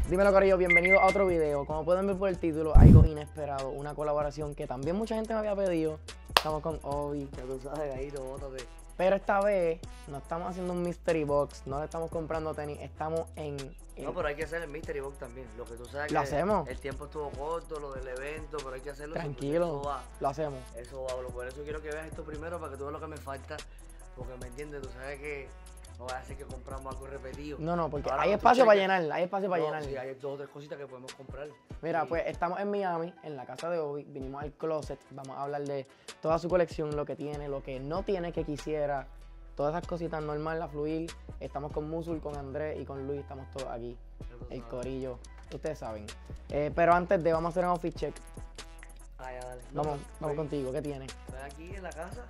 Dímelo, corillo, bienvenido a otro video. Como pueden ver por el título, algo inesperado, una colaboración que también mucha gente me había pedido. Estamos con Obi. Ya tú sabes, ahí lo bótate. Pero esta vez no estamos haciendo un mystery box, no le estamos comprando tenis, estamos en... No, pero hay que hacer el Mystery Box también. Lo que tú sabes ¿Lo que hacemos? el tiempo estuvo corto, lo del evento, pero hay que hacerlo. Tranquilo, Eso va. lo hacemos. Eso va, bro. Por eso quiero que veas esto primero para que tú veas lo que me falta. Porque me entiendes, tú sabes que no va a ser que compramos algo repetido. No, porque Ahora, hay cuando tú espacio para cheques- llenar, hay espacio para llenar. Sí, hay 2 o 3 cositas que podemos comprar. Mira, Sí. pues estamos en Miami, en la casa de Obi, vinimos al closet, vamos a hablar de toda su colección, lo que tiene, lo que no tiene que quisiera, todas esas cositas normales, a fluir. Estamos con Musul, con Andrés y con Luis, estamos todos aquí, el corillo, ustedes saben. Pero antes de, vamos a hacer un outfit check. Ah, ya, dale. Vamos estoy- contigo, ¿qué tiene? Estoy aquí en la casa.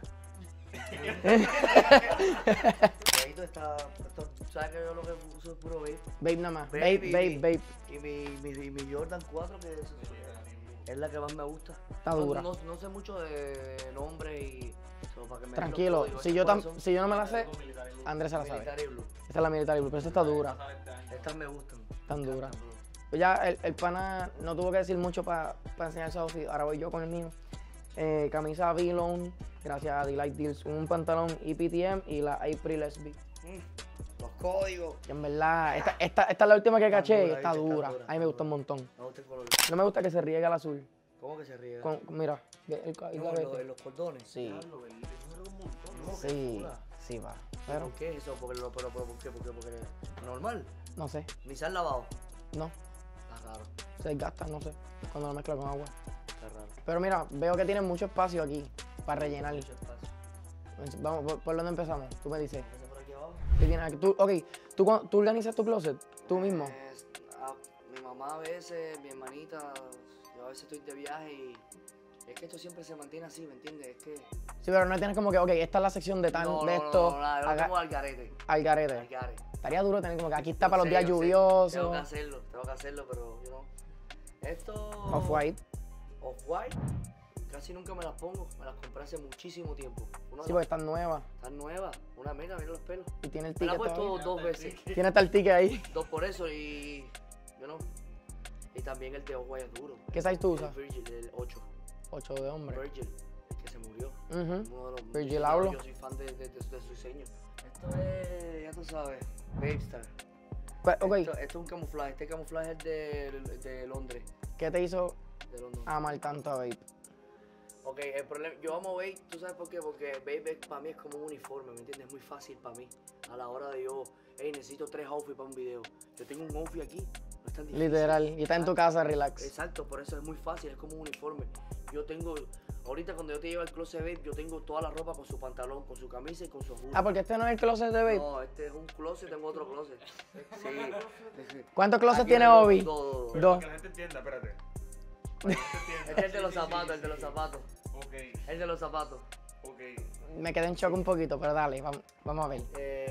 Esto está. ¿Sabes que yo lo que uso es puro vape? Babe nada más, Baby. babe. Y mi Jordan 4, que es la que más me gusta. Está dura. No sé mucho de nombre y. Para que me den los Tranquilo, códigos. si yo no me la sé, Andrés se la sabe. Military Blue. Esta es la Military Blue, pero esta está dura, Estas me gustan. tan Me dura. encantan, bro. Pues ya el pana no tuvo que decir mucho para enseñar su outfit, ahora voy yo con el mío. Camisa V-Lone, gracias a Delight Deals, un pantalón EPTM y la April SB. Los códigos. Que en verdad, esta es la última que caché y dura, está ¿viste? Está dura. dura, A mí me gusta un montón. Me gusta el color. No me gusta que se riegue el azul. ¿Cómo que se ríe? Mira, ve el No, gavete. los cordones. Sí, No, qué sí, locura. sí va. Pero, ¿Por qué es eso? ¿Por qué? Porque normal. no sé, Ni se han lavado. no, Está raro. se desgasta, no sé, cuando lo mezcla con agua. Está raro. Pero mira, veo que tiene mucho espacio aquí para rellenar. Mucho espacio. Vamos, ¿por dónde empezamos? Tú me dices. Empieza por aquí abajo. ¿Qué tienes aquí? ¿Tú organizas tu closet? ¿Tú mismo? Mi mamá a veces, mi hermanita, yo a veces estoy de viaje y es que esto siempre se mantiene así, ¿me entiendes? Es que... Sí, pero no tienes como que, ok, esta es la sección de tal, No, de no, esto, no, yo lo haga- tengo al garete. al garete. Al garete. Estaría duro tener como que aquí está para los Yo sé, días yo sé. lluviosos. Tengo que hacerlo, pero, esto... Off-white. Off-white, casi nunca me las pongo, me las compré hace muchísimo tiempo. Sí, porque están nuevas. Están nuevas, una mira los pelos. Y tiene el Me la he ticket puesto todavía. 2 veces, Tiene hasta el ticket ahí. 2 por eso y, y también el de Off-white es duro. ¿Qué size tú usas? El Virgil, el 8. 8 de hombre. Virgil, el que se murió. Ujú. Uno de los Virgil yo- Abloh. Yo soy fan de su diseño. Esto es, ya tú sabes, Babestar. Ok, Esto es un camuflaje. Este camuflaje es de Londres. ¿qué te hizo De London. amar tanto a Babe? Ok, el problema, yo amo Babe, ¿tú sabes por qué? Porque Babe para mí es como un uniforme, ¿me entiendes? Es muy fácil para mí. A la hora de yo, necesito 3 outfits para un video. Yo tengo un outfit aquí, no es tan difícil. Literal. Y está en tu casa, relax. Exacto, por eso es muy fácil, es como un uniforme. Yo tengo, ahorita cuando yo te llevo al closet Babe, yo tengo toda la ropa con su pantalón, con su camisa y con su hoodie. Ah, porque este no es el closet de Babe. No, este es un closet, tengo otro closet. Sí. ¿Cuántos closets Aquí tiene tengo Obi? dos. Dos. Para que la gente entienda, espérate. Para que la gente entienda. Este es el de los Sí, zapatos, sí, el de los sí. zapatos. Ok, El de los zapatos. ok. Me quedé en shock un poquito, pero dale, vamos a ver.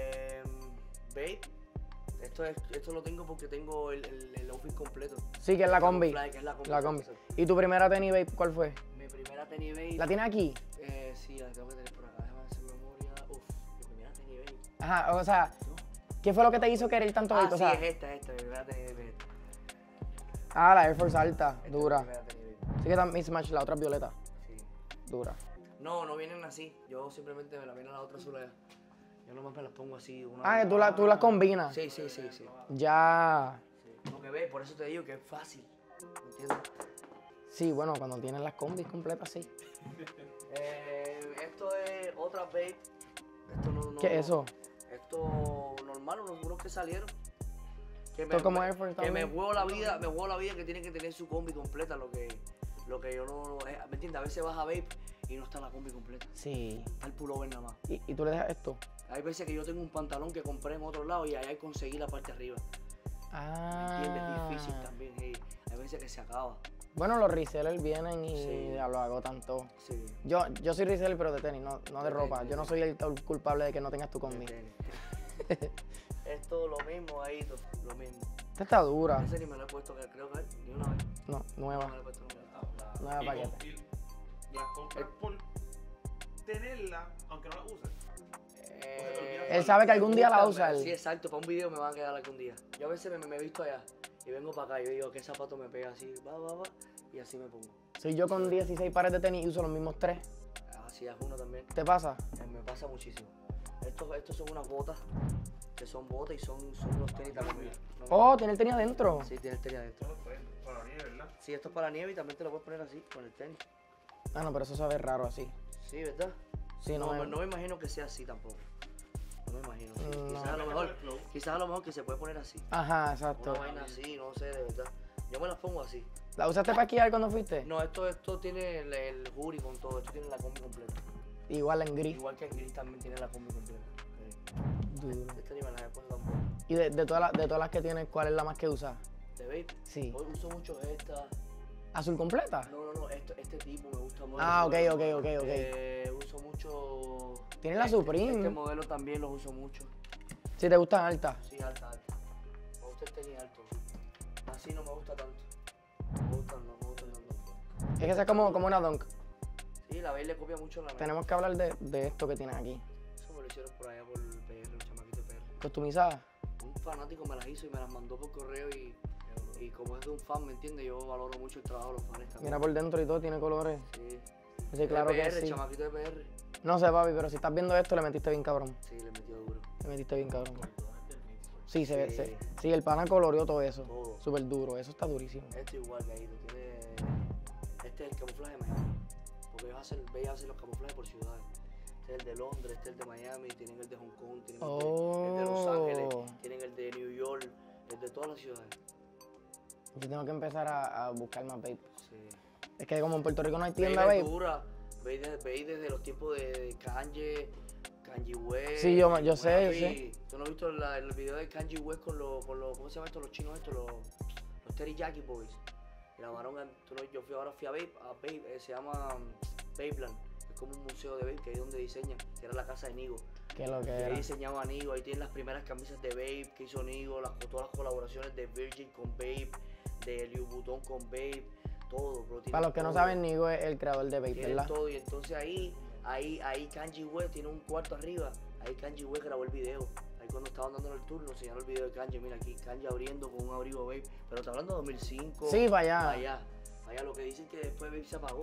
Babe, esto lo tengo porque tengo el outfit completo. Sí, que es la combi. Camuflaje, que es la combi. La combi. ¿Y tu primera tenis, Babe, cuál fue? Mi primera tenis Babe. ¿La tienes aquí? Sí, la tengo que tener por acá. Déjame hacer memoria. Uf, mi primera tenis Babe. Ajá, o sea, ¿qué fue lo que te hizo querer tanto Babe? O Sí, sea, es esta. Mi primera tenis Babe. la Air Force alta, Esta dura. es mi primera tenis Babe. Sí que está mismatch, la otra es violeta, Sí. dura. No vienen así. Yo simplemente me la viene la otra azul allá. Yo nomás me las pongo así. Una Ah, que tú las combinas. Sí. Ya. Porque ve, por eso te digo que es fácil. ¿Me entiendes? Sí, bueno, cuando tienes las combis completas, sí. Esto es otra Babe. Esto no. ¿Qué es eso? Esto normal, unos que salieron. Que Esto como Air Force que me también. juego la vida que tiene que tener su combi completa, lo que yo no. ¿Me entiendes? A veces vas a Babe y no está la combi completa. Sí. Está el pullover nada más. ¿Y tú le dejas esto? Hay veces que yo tengo un pantalón que compré en otro lado y ahí hay que conseguir la parte de arriba. Ah. ¿Me entiendes? Es difícil también. Hay veces que se acaba. Bueno, los resellers vienen y Sí. ya lo hago tanto. Sí. Yo soy reseller, pero de tenis, no de De ropa. tenis, Yo no soy el culpable de que no tengas tu combi. Esto lo mismo ahí, lo mismo. Esta está dura. Ese ni me lo he puesto, que creo que ni una vez. No, No nueva. me lo he puesto nunca. Nueva Y paquete. las compras por tenerla, aunque no la uses. Él sabe que algún día la va a usar. Sí, exacto, para un video me van a quedar algún día. Yo a veces me he visto allá Y vengo para acá y yo digo, ¿qué zapato me pega así? Va. Y así me pongo. Soy yo con 16 pares de tenis y uso los mismos 3. Así es uno también. ¿Te pasa? Me pasa muchísimo. Estos son unas botas, que son botas y son unos tenis también. ¿No? Oh, tiene el tenis adentro. Sí, tiene el tenis adentro. Para la nieve, ¿verdad? Sí, esto es para la nieve y también te lo puedes poner así, con el tenis. Ah, no, pero eso sabe raro así. Sí, ¿verdad? Sí, No, no, no me imagino que sea así tampoco. No me imagino. Sí. No. Quizás a lo mejor que se puede poner así. Ajá, exacto. Una vaina así, no sé, de verdad. Yo me las pongo así. ¿La usaste para esquiar cuando fuiste? No, esto tiene el jury con todo, esto tiene la combi completa. Igual en gris. Igual que en gris también tiene la combi completa. Duro. Este ni me la he puesto tampoco. Y de todas las que tienes, ¿cuál es la más que usas? ¿De vape? Sí. Hoy uso mucho esta. ¿Azul completa? No, este tipo me gusta mucho. Ah, ok. Uso mucho. Tiene la Supreme. Este modelo también los uso mucho. Si te gustan altas. Sí, alta. Me gusta el tenis alto. Así no me gusta tanto. No me gusta tanto. Es que esa es como una dunk. Sí, la Babe le copia mucho la Nike. Tenemos que hablar de esto que tienes aquí. Eso me lo hicieron por allá por el PR, un chamaquito de PR. ¿Customizada? Un fanático me las hizo y me las mandó por correo y como es de un fan, ¿me entiendes? Yo valoro mucho el trabajo de los fans también. Mira por dentro y todo, tiene colores. Sí. Sí, claro de que PR, sí. chamaquito de PR. No sé, papi, pero si estás viendo esto, le metiste bien cabrón. Sí, le metió duro. Le metiste bien cabrón. Sí, se ve. Sí. Sí, el pana coloreó todo eso. Todo. Súper duro, eso está durísimo. Este igual que ahí, este es el camuflaje de Miami. Porque ellos hacen los camuflajes por ciudades. Este es el de Londres, este es el de Miami, tienen el de Hong Kong, tienen el de Los Ángeles, tienen el de New York, el de todas las ciudades. Yo tengo que empezar a buscar más vape. Sí. Es que como en Puerto Rico no hay tienda Babe es vape. dura. Babe desde los tiempos de Kanye West. Sí, yo sé, yo papi, sé. ¿Tú no has visto el video de Kanye West con los ¿cómo se llama esto? Los chinos estos, los Teriyaki Boys? Grabaron, yo fui a Babe, se llama Babeland. Es como un museo de Babe que es donde diseñan, que era la casa de Nigo. Que lo que Y ahí era. diseñaba Nigo, ahí tienen las primeras camisas de Babe que hizo Nigo, todas las colaboraciones de Virgin con Babe, de Louis Vuitton con Babe, todo, bro. Para los que no saben, Nigo es el creador de vape, Tienen ¿verdad? todo, y entonces ahí Kanye West tiene un cuarto arriba, ahí Kanye West grabó el video. Ahí cuando estaban dando el turno, enseñaron el video de Kanye, mira aquí, Kanye abriendo con un abrigo Babe, pero está hablando de 2005. Sí, para allá. Para allá, lo que dicen que después Babe se apagó.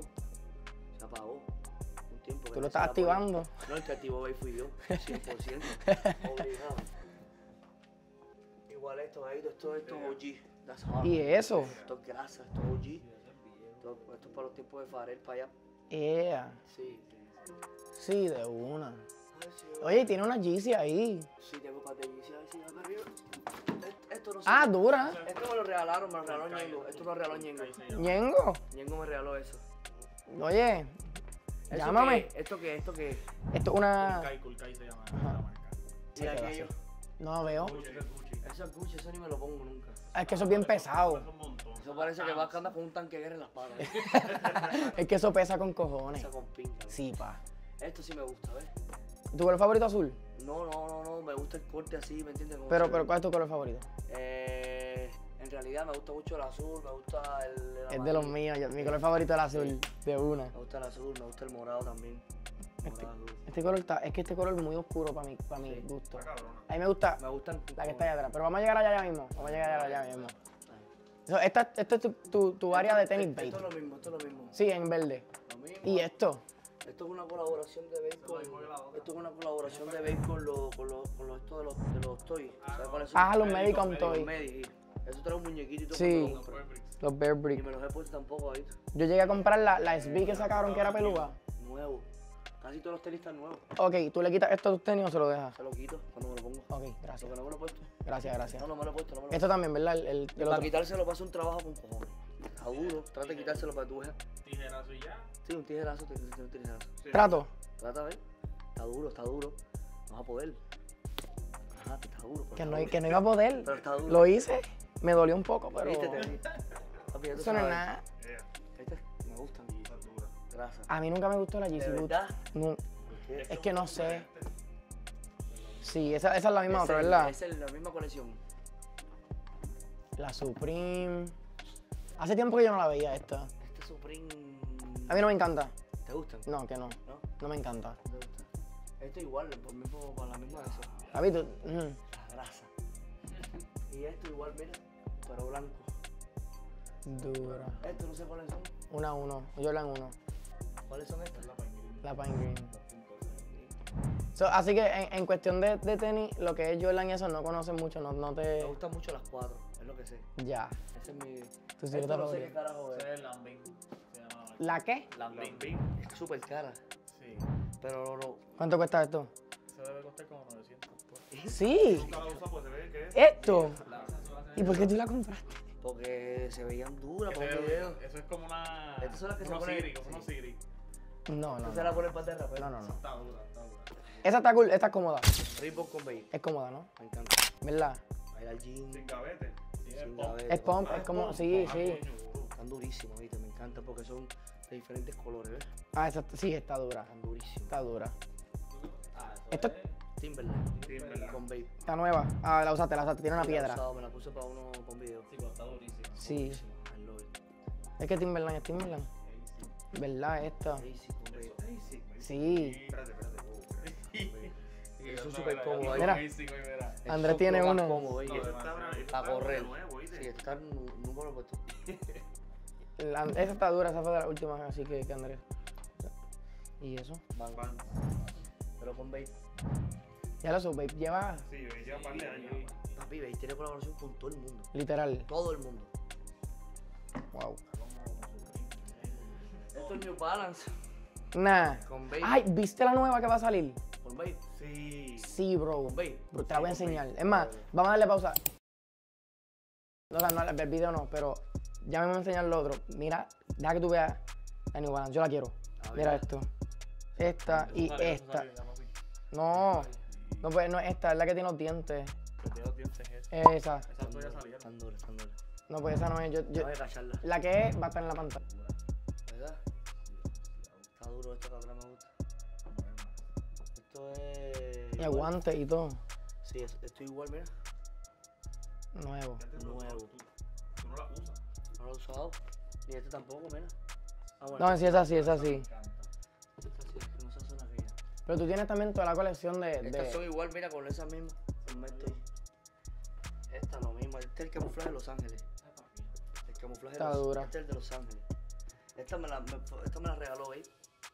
Un tiempo. Tú lo estás activando. No, el que activó Babe fui yo, 100%. Obligado. Igual esto es OG. That's hard. ¿Y eso? Esto es grasa, esto es OG. Esto es para los tiempos de Farrell, para allá. Yeah. Sí. Sí, de una. Ay, sí, Oye, tiene una Yeezy ahí. sí, tengo patillas así acá arriba. Esto no sé. Ah, dura. Esto me lo regalaron Ñengo. Esto me lo regaló Ñengo. Ñengo. Ñengo me regaló eso. Oye, ¿Eso llámame. qué? ¿Esto qué? ¿Esto qué? Esto es una... Kulkai se llama Ajá. la marca. Y Se queda aquello. así. No veo. Gucci, es Gucci. Eso es Gucci, eso ni me lo pongo nunca. Es que eso es bien pesado. Es un montón. Eso parece que vas a andar con un tanque de guerra en la espalda. Es que eso pesa con cojones. Esa con pinta. Sí, pa. Esto sí me gusta, ¿ves? ¿Tu color favorito azul? No, me gusta el corte así, ¿me entiendes? Como Pero se ve. ¿cuál es tu color favorito? En realidad me gusta mucho el azul, me gusta el Es de los amarillo. míos. Mi color favorito es el azul. De una. Me gusta el azul, me gusta el morado también. Morado. Este color es que este color es muy oscuro para mi Sí. gusto. Está cabrona. A mí me gusta Me gustan la que está allá atrás. Pero vamos a llegar allá mismo. Esta es tu área de tenis Esto es vape. lo mismo, esto es lo mismo. Sí, en verde. Lo mismo. ¿Y esto? Esto es una colaboración de vape con... Esto es una colaboración de vape con esto de los toys. ¿Sabes cuáles son? Ah, los Medicom Los Toy. Medi. Eso trae un muñequito y todo. Sí. cuando lo compré. Los Bear Y Brick. me los he puesto tampoco ahí. Yo llegué a comprar la SB que sacaron que era peluda. Nuevo. Casi todos los tenis están nuevos. Ok, ¿tú le quitas esto a tus tenis o se lo dejas? Se lo quito cuando me lo pongo. Ok, Lo gracias. que no me lo he puesto. Gracias. No me lo he puesto, no me lo he Esto también, ¿verdad? El puesto. Para otro. quitárselo pasa un trabajo con cojones. Está duro. Trata de quitárselo para que tú veas. Tijerazo y ya. Sí, un tijerazo, un tijerazo. Sí. Trato. Trata de ver. Está duro. No vas a poder. Ajá, está duro. pero Que está no, duro. que no iba a poder. Pero está duro. Lo hice. Me dolió un poco, pero... Viste, te vi. Papi, ya tú Eso no es sabes. nada. Este me gustan. Está dura. Grasa. A mí nunca me gustó la ¿De Yeezy Boot. verdad? No, ¿Qué? es que no sé. Sí, esa es la misma otra, Es ¿verdad? la misma colección. La Supreme. Hace tiempo que yo no la veía esta. Este Supreme. A mí no me encanta. ¿Te gustan? No, que no. ¿No? No me encanta. ¿Te gustan? Esto igual, para la misma de eso. Javi, tú... La grasa. Y esto igual, mira. pero blanco. Dura. Estos no sé cuáles son. 1-1. Jordan 1. ¿Cuáles son estos? La Pine Green. So, así que en cuestión de tenis, lo que es Jordan y eso no conoces mucho, no Me te... gustan mucho las 4, es lo que sé. Ya. Ese es mi... Tu silueta Esto no sé favorita. qué carajo Ese es. es el Lambing. Se llama. ¿La qué? Lambing. Es súper cara, Sí. pero no. ¿Cuánto cuesta esto? Eso debe costar como 900. Pues. Sí. Nunca la usa, pues se ve que es. ¿Esto? ¿Y por qué tú la compraste? Porque se veían duras para un Eso video. es como una. Estas son las que se unos ponen- Siri, como unos Siri. No, no, ¿Tú se la no. pones para rapero? No, no, no. Está dura, está dura. Esa está cool, esta es cómoda. Reebok con Babe, Es cómoda, ¿no? me encanta. ¿Verdad? Bailar jean, Sin gavete. sin pop. gaveta. Es pump, Ah, es como... pop. Sí, Ah, sí. coño, duro. Están durísimas, ¿viste? Me encanta porque son de diferentes colores, ¿ves? Ah, esa sí, está dura. Están durísimas. Está dura. Esto Timberland, Timberland. con Babe. está nueva. Ah, la usaste, tiene una Sí, la he piedra. usado, me la puse para un video. Sí, pero está durísimo. Sí. Durísima, I love it. Es que Timberland es Timberland. ¿Verdad? Esta. Easy con Babe. Sí. Espérate. Eso es súper cómodo ahí. Mira. Estos Andrés son tiene lo más una. cómodo, ¿viste? Está A correr. nuevo, ¿viste? Sí, está número puesto. Esa está dura, esa fue de las últimas, así que Andrés. ¿Y eso? Van. Pero con Babe. Ya lo supe, lleva Sí, lleva un par de años. Papi, Babe tiene colaboración con todo el mundo. literal. Todo el mundo. Wow. Esto es New Balance. Nah. Con Babe. Ay, ¿viste la nueva que va a salir? Con Babe. Sí. Sí, bro. Con Babe. Bro, te la voy a enseñar. Es más, vamos a darle pausa. No, o sea, no, el video no, pero ya me voy a enseñar lo otro. Mira, deja que tú veas la New Balance. Yo la quiero. A ver. Mira esto. Esta y esta. No, no, pues, no es esta, es la que tiene los dientes. Los dientes es. Esa. Esas dos ya salieron. Están duras, están duras. No, pues esa no es. No voy a cacharla. La que es va a estar en la pantalla. ¿Verdad? Está duro esto, cabrón, me gusta. Esto es... Y aguante y todo. Sí, esto igual, mira. Nuevo. Nuevo. Tú no la usas. No lo he usado. Ni este tampoco, mira. Ah, No, sí, es así, es así. Esta sí, es que no se hace una aquella. Pero tú tienes también toda la colección Estas son de... igual, mira, con esas mismas. Con esto. Esta lo mismo. Este es el camuflaje de Los Ángeles. El camuflaje Está de los, dura. Este es el de Los Ángeles. Esta me la regaló, ¿veis?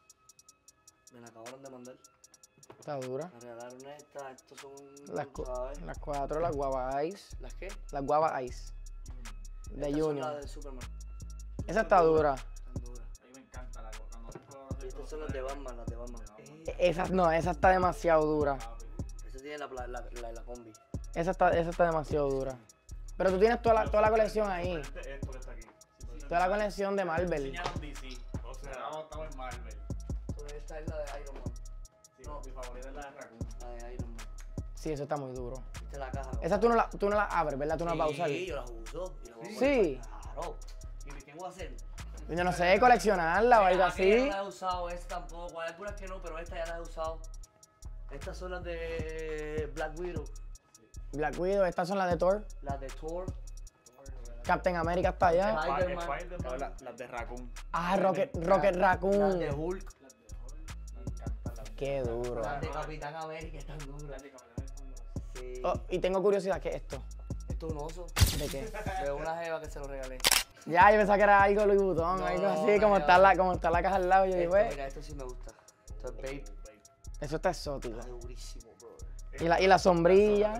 Me la acabaron de mandar. Está dura. Me regalaron esta. Estos son... Las, ¿sabes? las 4, las guava ice. ¿Las qué? Las guava ice. De Estas son Junior. las de Superman. Esa está dura. Están duras. A mí me encanta cuando se puede Y estas son las de Batman, las de Batman. Esa no, esa está demasiado dura. Esta tiene la combi. Esa está demasiado dura. Pero tú tienes toda la colección ahí. Esto que está aquí. Toda la colección de Marvel. Enseñaron DC. O sea, estamos en Marvel. Entonces esta es la de Iron Man. Sí, No. mi favorita es la de Raccoon. La de Iron Man. Sí, eso está muy duro. Esta es la caja. Esa tú no la abres, ¿verdad? Tú no la vas a usar. Sí, yo las uso. Y las voy a Sí. poner. Claro. ¿Y qué voy a hacer? Yo no sé, coleccionarla o algo Aquella así. no la he usado, esta tampoco. Hay algunas que no, pero esta ya la he usado. Estas son las de Black Widow. Black Widow, estas son las de Thor. Las de Thor. Captain America está allá. Spider-Man. Spider-Man. Las de Raccoon. Ah, Rocket Las de Raccoon. Hulk. Me encantan las Qué duro. Las de Capitán América están duras. Sí. Oh, y tengo curiosidad, ¿qué es esto? Esto es un oso. ¿De qué? De una jeva que se lo regalé. Ya, yo pensaba que era algo Louis Vuitton, No, algo así, no, como no. está la caja al lado. Yo digo, Mira, esto sí me gusta. Esto es Babe. eso está exótico. Está durísimo, bro. Y la sombrilla,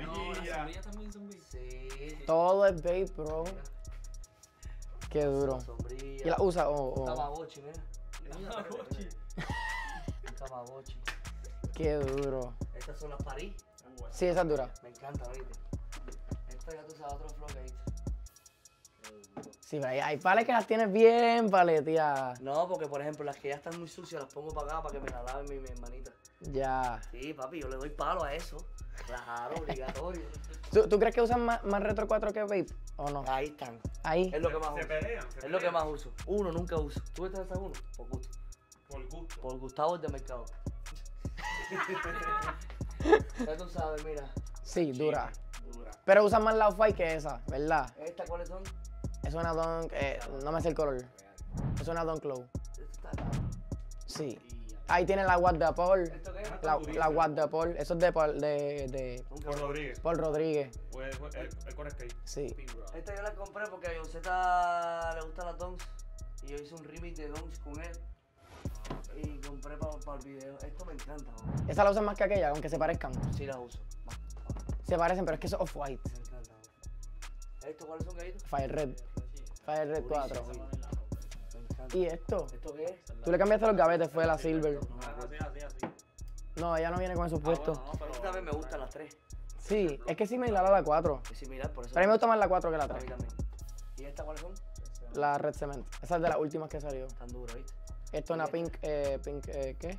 Sí. todo es babe, bro. Qué duro. La sombrilla. ¿Y la usa Un o...? Tamagotchi, mira. Un Tamagotchi. Qué duro. Estas son las París. Sí, esa es dura. Me encanta, ¿viste? Esta ya tú sabes otro flow que hay. Sí, pero hay pales que las tienes bien paleteadas. No, porque por ejemplo las que ya están muy sucias las pongo para acá para que me la laven mi hermanita. Ya. Sí, papi, yo le doy palo a eso. Claro, obligatorio. ¿Tú crees que usan más Retro 4 que vape? ¿O no? Ahí están. Ahí. Es lo que más Se uso. pelean. Es lo que más uso. Uno nunca uso. ¿Tú estás en uno? Por gusto. Por gusto. Por Gustavo el de mercado. Ya tú sabes, mira. Sí, dura. Dura. Pero usan más la Off-White que esa, ¿verdad? ¿Estas cuáles son? Es una Dunk, no me sé el color. Es una Dunk Low. Esta está acá. Sí. Ahí tiene la What the Paul. ¿Esto qué es? La What the Paul. Eso es de Paul, Por Rodríguez. Paul Rodríguez. El con skate. Sí. Esta yo la compré porque a Joseta le gustan las donks. Y yo hice un remix de donks con él. Y compré para el video. Esto me encanta, bro. Esa la usan más que aquella, aunque se parezcan. Sí la uso. Se parecen, pero es que eso es off-white. Me encanta, bro. ¿Estos cuáles son, Gaito? Fire Red. Fire Red 4. Buenísimo. Me encanta. ¿Y esto? ¿Esto qué es? Tú le cambiaste los gavetes, fue la Silver. Así. No, ella no viene con esos puestos. Esta también me gustan las tres. Sí, es que es similar a la 4. Es similar, por eso. Pero a mí me gusta más la 4 que la A mí 3. también. ¿Y estas cuáles son? La Red Cement. Esa es de las últimas que salió. Están duras, ¿viste? Esto es una Pink, ¿qué?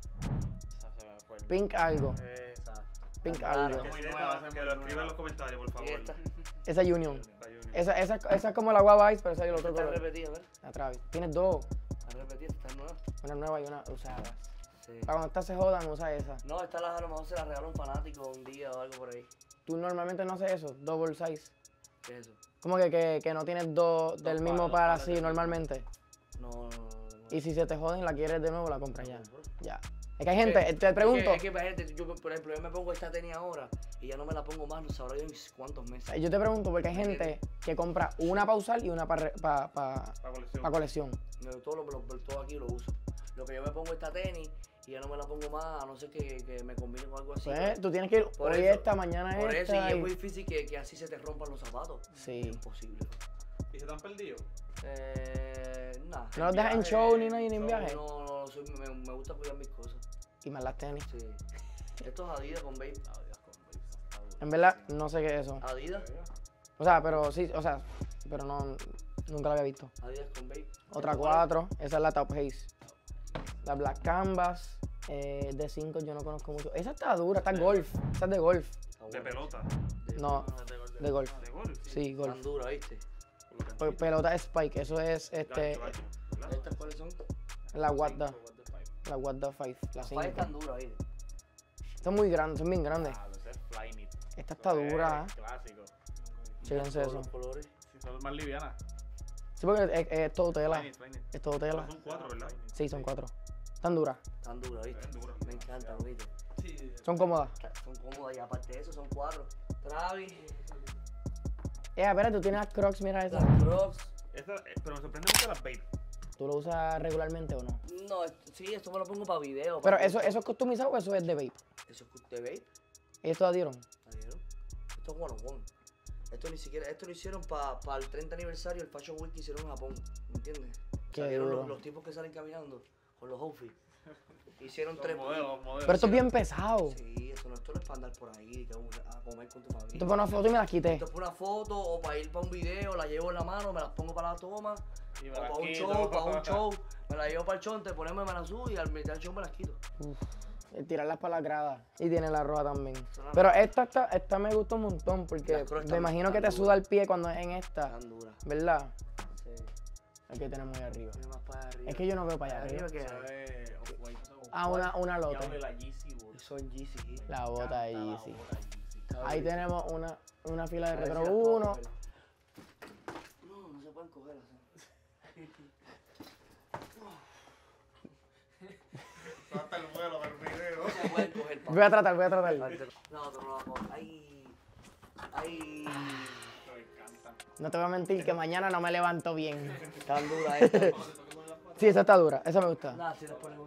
Pink algo. Pink algo. Muy Que nueva, que lo escriba en los comentarios, por ¿Y favor. esta? Esa es Union. La Union. Esa es como la Guava Ice, pero esa es el otro Está color. repetida, ¿verdad? La Travis. Tienes dos. Está repetida, está nueva. Una nueva y una usada. Sí. Para cuando estas se jodan, usa esa. No, esta a lo mejor se la regaló un fanático un día o algo por ahí. Tú normalmente no haces eso, double size. ¿Qué es eso? Como que no tienes dos del mismo par pares así del mismo. normalmente. No. Y si se te joden, la quieres de nuevo, la compras ya. No, Ya. Es que hay gente, te pregunto, Es que, gente, yo, por ejemplo, yo me pongo esta tenis ahora y ya no me la pongo más, no sabrá yo en cuántos meses. yo te pregunto porque hay gente que compra una para usar y una para La colección. colección. Todo aquí lo uso. Lo que yo me pongo esta tenis y ya no me la pongo más, a no ser que me combine con algo así. Pues, tú tienes que ir Por hoy eso- esta, mañana Por eso, y esta. es muy difícil que así se te rompan los zapatos. Sí. Imposible. ¿Y se te han perdido? Nada. ¿No los dejas en show ni nada ni en viaje? No, me gusta cuidar mis cosas. Y más las tenis. Sí. Esto es Adidas con Babe. En verdad, no sé qué es eso. Adidas. O sea, pero sí, pero no, nunca la había visto. Adidas con Babe. Otra ¿Esto 4, esa es la Top Haze. La Black Canvas, de 5 yo no conozco mucho. Esa está dura, está golf. Esa es de golf. cuál es? De pelota. No, de golf. De gol. Sí, golf. Tan dura, ¿viste? Pelota Spike, eso es ¿Estas cuáles son? la What the 5, la Las 5. tan duras, ¿viste? Son muy grandes, son bien grandes. Ese es Flyknit. Esta está dura, Clásico. Chéquense Todos eso. los colores. Sí, son más livianas. Sí, porque es todo tela. Flyknit. Es todo tela. Son 4, ¿verdad? Sí, son 4. Están duras. Tan duras, ¿viste? Es dura. Me encantan, ¿viste? Son cómodas. Son cómodas y aparte de eso son 4. Travis. Espera, tú tienes las Crocs, mira Las esa. Crocs. Pero me sorprende mucho las Babe. ¿Tú lo usas regularmente o no? No, sí, esto me lo pongo para video. Pero para eso es customizado o eso es de vape. Eso es de Babe. Ellos te lo dieron. ¿Vieron? Esto es one on one. Esto ni siquiera, esto lo hicieron para el 30 aniversario del Fashion Week que hicieron en Japón, ¿me entiendes? Qué Salieron duro. los tipos que salen caminando con los outfits. Hicieron Son 3 modelos. Pero esto es bien pesado. Sí, esto no es para andar por ahí, que a comer con tu Tú familia. pones una foto y me las quité. Esto es para una foto o para ir para un video, la llevo en la mano, me las pongo para la toma. Y O me las para un quito. show, me la llevo para el chonte, ponerme me la subo y al mitad del show me las quito. Tirarlas para la grada. Y tiene la roja también. Son las- Pero esta me gusta un montón porque Las Crocs me están- imagino que te están suda el pie cuando es en esta. Tan duras. ¿Verdad? Sí. Hay que tener muy arriba. Tiene más para arriba. Es que yo no veo para allá Arriba arriba. que hay. Ah, una Diablo, lote. la Yeezy, bro. Son Yeezy. La bota de Canta la Yeezy. bota Yeezy. Ahí tenemos una fila de A ver si Retro las puedo 1. coger. No se pueden coger así. Hasta el vuelo del video. No se pueden coger, papá. Voy a tratar. No, tú no la coges. Ay. Me encanta. No te voy a mentir que mañana no me levanto bien. Tan dura esta. Sí, esa está dura. Esa me gusta. Nada, si les ponemos.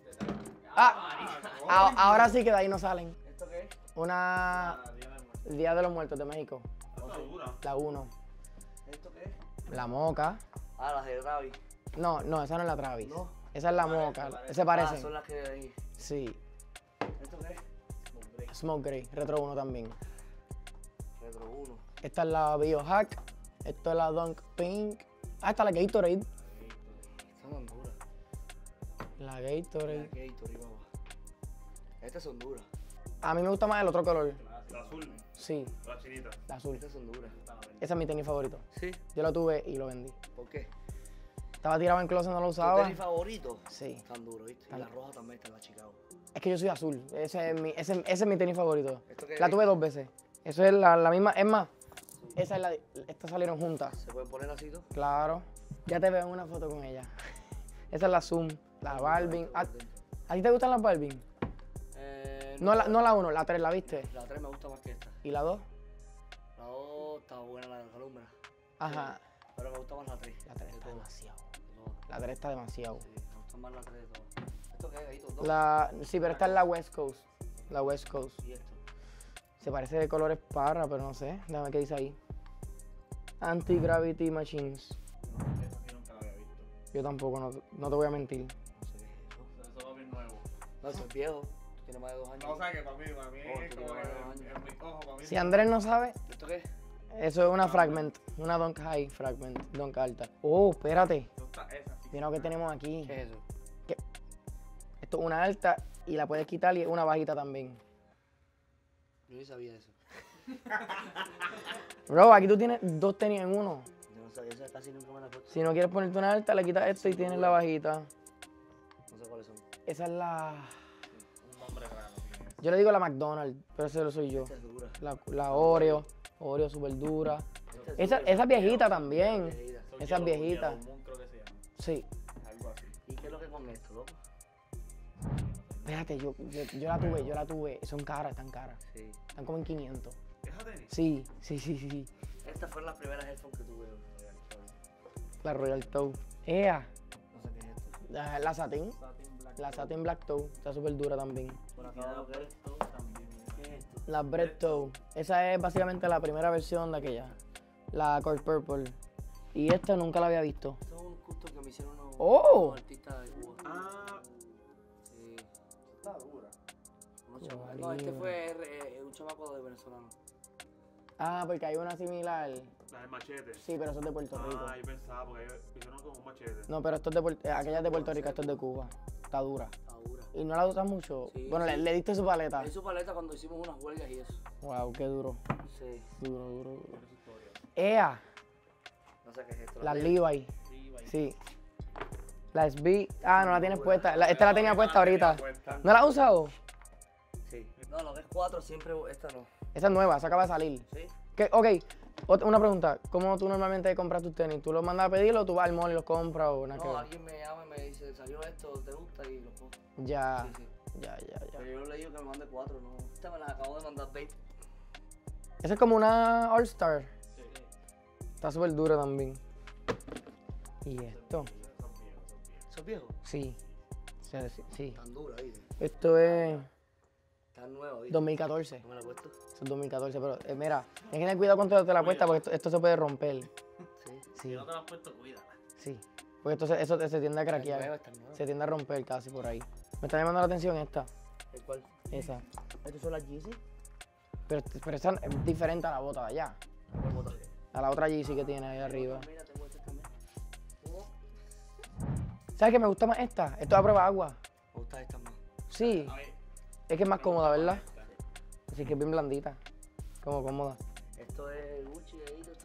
Ahora sí que de ahí no salen. ¿Esto qué es? Una Día de los Muertos de México. Está dura. La 1. ¿Esto qué es? La Moca. Ah, las de Travis. No, esa no es la Travis. No. Esa es la Moca. Se Ah, parecen. son las que ahí. Sí. ¿Esto qué es? Smoke Gray. Retro 1 también. Retro 1. Esta es la Biohack. Esto es la Dunk Pink. Ah, esta es la Gatorade. Estas son duras. La La Gatorade. Gatorade, papá. Estas son duras. A mí me gusta más el otro color. La azul. Sí, La chinita. la azul. Estas son duras. Ese es mi tenis favorito. Sí. Yo lo tuve y lo vendí. ¿Por qué? Estaba tirado en closet, no lo ¿Tu usaba. tenis favorito? Sí. Están duros, ¿viste? Y la roja también está en la Chicago. Es que yo soy azul. Ese es mi tenis favorito. ¿Esto qué La es? tuve 2 veces. Eso es la misma. Es más, esa es estas salieron juntas. ¿Se pueden poner así tú? Claro. Ya te veo en una foto con ella. Esa es la Zoom, la Balvin. ¿A ti te gustan las Barbie? No la 1, la 3, ¿la viste? La 3 me gusta más que esta. ¿Y la 2? La 2 está buena, la de la alumbra. Ajá. Pero me gusta más la 3. La 3 está de demasiado. todas. La 3 está demasiado. Sí, me gusta más la 3 de todas. ¿Esto qué es, Gaito? ¿Dos? Sí, pero esta es la West Coast. La West Coast. Y esto. Se parece de colores parra, pero no sé. Déjame qué dice ahí. Anti-Gravity Machines. Esa sí nunca la había visto. Yo tampoco, no te voy a mentir. No sé qué es eso. Eso es bien nuevo. No, eso es viejo. Tú tienes más de 2 años. No, o sea que para mí Oh, es tú como tienes que más de 2 en mi ojo, para mí. Si Andrés no sabe, ¿Esto qué es? eso es una fragment. Una Dunk High fragment. Dunk alta. Oh, espérate. Eso está esa, sí. Mira lo que tenemos aquí. ¿Qué es eso? Esto es una alta y la puedes quitar y es una bajita también. Yo ni sabía eso. Bro, aquí tú tienes 2 tenis en uno. Yo no sabía, esa casi nunca me la he puesto. Si no quieres ponerte una alta, le quitas esto y tienes la bajita. No sé cuáles son. Esa es la... Un nombre raro. Tiene eso. Yo le digo la McDonald's, pero ese lo soy yo. Esta es dura. La Oreo. Oreo súper dura. Esta es Esa viejita también. viejita. Eso Esa Yellow- viejita. Yellow Moon creo que se llama. Sí. Algo así. ¿Y qué es lo que con esto, loco? Espérate, yo la tuve. Son caras, están caras. Sí. Están como en 500. ¿Esa tenis? Sí. Estas fueron las primeras headphones que tuve. La Royal Toe. Ea. No sé qué es esto. La Satin. Satin Black. La Satin Black Toe. Está súper dura también. Por Y acá la lo que es. Presto también. ¿Qué es esto? La Bread Toe. Esa es básicamente la primera versión de aquella. La Core Purple. Y esta nunca la había visto. Esto es un custom que me hicieron ¡Oh! unos artistas de Cuba. Ah, Sí. está dura. Unos chavos. No, este fue un chamaco de venezolano. Ah, porque hay una similar. La del machete. Sí, pero eso es de Puerto Rico. Ah, yo pensaba, porque ellos hicieron como un machete. No, pero esto es de aquella es de Puerto Rico, esto es de Cuba. Está dura. Está dura. ¿Y no la usas mucho? Sí, Bueno, sí. Le diste su paleta. Es su paleta cuando hicimos unas huelgas y eso. Wow, qué duro. Sí. Duro. Tiene su historia. Ea, No sé qué es esto. la de- Levi. Sí, va. Sí. La SB. Ah, no la tienes puesta. Esta la tenía puesta ahorita. Puesta. ¿No la has usado? Sí. No, lo que es 4 siempre, esta no. Esa es nueva, esa acaba de salir. ¿Sí? Ok, una pregunta. ¿Cómo tú normalmente compras tus tenis? ¿Tú los mandas a pedir o tú vas al mall y los compras o nada que No, ver? alguien me llama y me dice, salió esto, ¿te gusta? Y lo pongo. Ya, Sí. ya. Pero yo le digo que me mande 4, no. Esta me la acabo de mandar 20. Esa es como una All Star. Sí. Está súper dura también. ¿Y esto? ¿Eso es viejo? Sí. Sí. Tan dura, ¿viste? Esto es Tan nueva, ¿viste? 2014. ¿No me la he puesto? Eso es 2014, pero mira, hay que tener cuidado cuando te la puesta porque esto se puede romper. Sí. Si Sí, no te lo has puesto, cuídala. sí. Porque eso se tiende a Está nueva, craquear. está nueva. Se tiende a romper casi por ahí. Me está llamando la atención esta. ¿El cuál? Esa. ¿Estos son las Yeezy? Pero esa es diferente a la bota de allá. ¿Cuál bota? A la otra Yeezy que tiene ahí arriba. Mira, tengo estas también. Oh, ¿Sabes qué me gusta más esta? Esto es a prueba de agua. me gustan estas más. Sí. A ver, Es que es más cómoda, ¿verdad? Así que es bien blandita. Como cómoda. Esto es Gucci, ahí, esto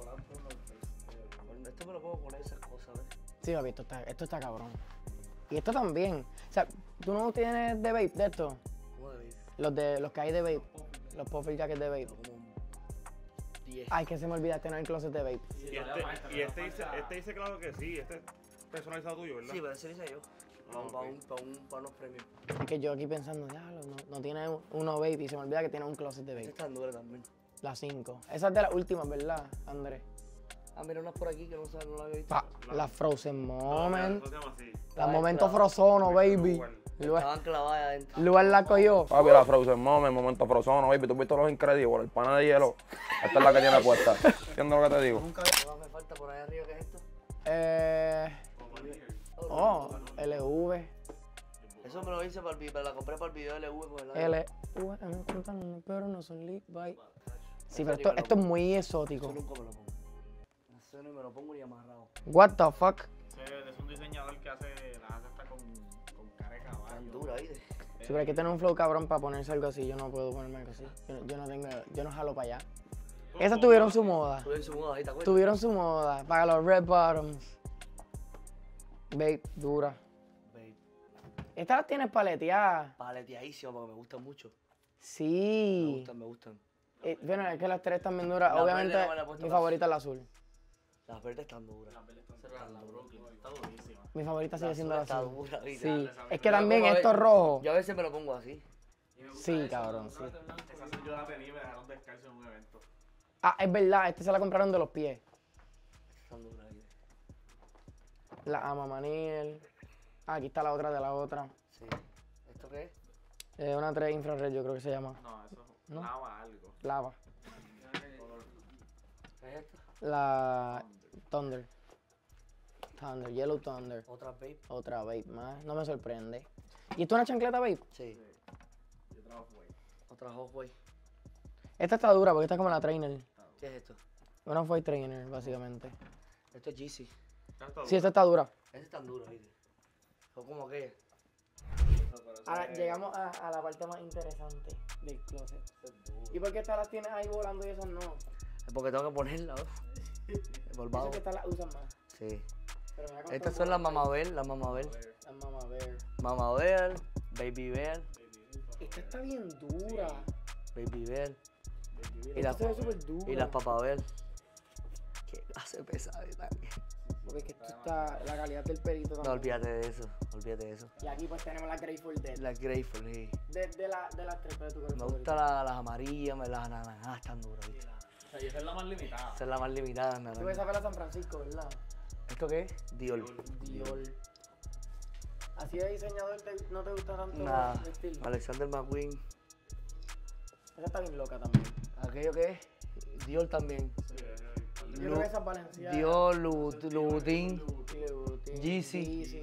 me lo puedo poner esas cosas, ¿ves? Sí, papi, esto está cabrón. Y esto también. O sea, ¿tú no tienes de vape de esto? ¿Cómo de Los que hay de vape. Los puffer jackets de vape. como 10. Ay, que se me olvida tener el closet de vape. Y este dice claro que sí, este es personalizado tuyo, ¿verdad? Sí, pero ese lo hice yo. Ah, ok. Para unos premios. Es que yo aquí pensando, diablo, no tiene uno vape y se me olvida que tiene un closet de Este vape. está dura también. La 5. Esa es de las últimas, ¿verdad, Andrés? Ah, mira unas por aquí que no la había visto. La Frozen No, Moment. eso se llama así. La Ay, Momento claro. Frozono, baby. Lugar. Lugar, Estaban clavadas adentro. lugar la cogió. Papi, la Frozen Moment, momento Frozono, baby. ¿Tú has visto los Incredibles? El pana de hielo. Esta es la que tiene puesta. ¿Entiendes lo que te digo? ¿Qué más me falta por ahí arriba? ¿Qué es esto? LV. Eso me lo hice para el video, la compré para el video de LV con el LV, pero no son Levi's. Sí, pero esto es muy exótico. Eso nunca me lo pongo. Eso no me lo pongo ni amarrado. What the fuck? es un diseñador que hace las hace hasta con cara de Tan caballo. dura, ¿viste? Sí, pero hay que tener un flow cabrón para ponerse algo así. Yo no puedo ponerme algo así. Yo no jalo para allá. Esas tuvieron su moda. Tú ves su moda ahí, ¿te acuerdas? Tuvieron su moda. Para los red bottoms. Babe, dura. Babe, Estas las tienes paleteadas. paleteadísimo porque me gustan mucho. Me Sí. gustan. Bueno, es que las tres están bien duras. La Obviamente, verde no me la he puesto mi más. favorita es la azul. Las verdes están duras. La Brooklyn está durísima. Mi favorita sigue La siendo azul la está azul. dura, ¿viste? Sí, esa es que me- también Yo- esto rojo. Yo a veces me lo pongo así. Y me gusta Sí, eso, cabrón, me sí. gusta esa azul yo la tenía y me dejaron descalzo en un evento. Ah, es verdad, este se la compraron de los pies. Están duras, ¿viste? La Ama Maniel. Ah, aquí está la otra de la otra. Sí. ¿Esto qué es? Una 3 infrared, yo creo que se llama. No, eso ¿No? lava algo. Lava. ¿Qué es esto? La Thunder. Thunder, Yellow Thunder. Otra vape. Otra vape más. No me sorprende. ¿Y esto es una chancleta vape? Sí. Yo trabajo ahí. Otra Hotway. Esta está dura porque esta es como la trainer. ¿Qué es esto? Una White trainer, básicamente. Esto es Yeezy. Sí, esta está dura. Ese es tan duro, ¿viste? Son como que. Ahora llegamos a la parte más interesante del closet. ¿Y por qué estas las tienes ahí volando y esas no? Es porque tengo que ponerla, ¿ves? Volvado. Dice que estas las usan más. Sí. Pero me voy a Estas comprar son las un Mama Bear, las Mama Bear. Las Mama Bear. Mama Bear, Baby Bear, Esta está bien dura. Baby Bear. Y Esta las, se ve súper dura. y las Papa Bear. Qué clase pesada también. Porque es que esto está, la calidad del pelito No, también. olvídate de eso, olvídate de eso. Y aquí pues tenemos la Grateful Dead. La Grateful, sí. De las tres, ¿cuál es tu color Me favorito? gustan las amarillas, las naranjas están duras, ¿viste? O sea, y esa es la más limitada. Esa es la más limitada, Tú ves naranja. esa para San Francisco, ¿verdad? ¿Esto qué es? Dior. Dior. Así de diseñador no te gusta tanto Nada. el estilo. Alexander McQueen. Esa está bien loca también. ¿Aquello qué es? Dior también. Yo creo que esa es Valenciaga. Dior, Louboutin, Louboutin, Yeezy.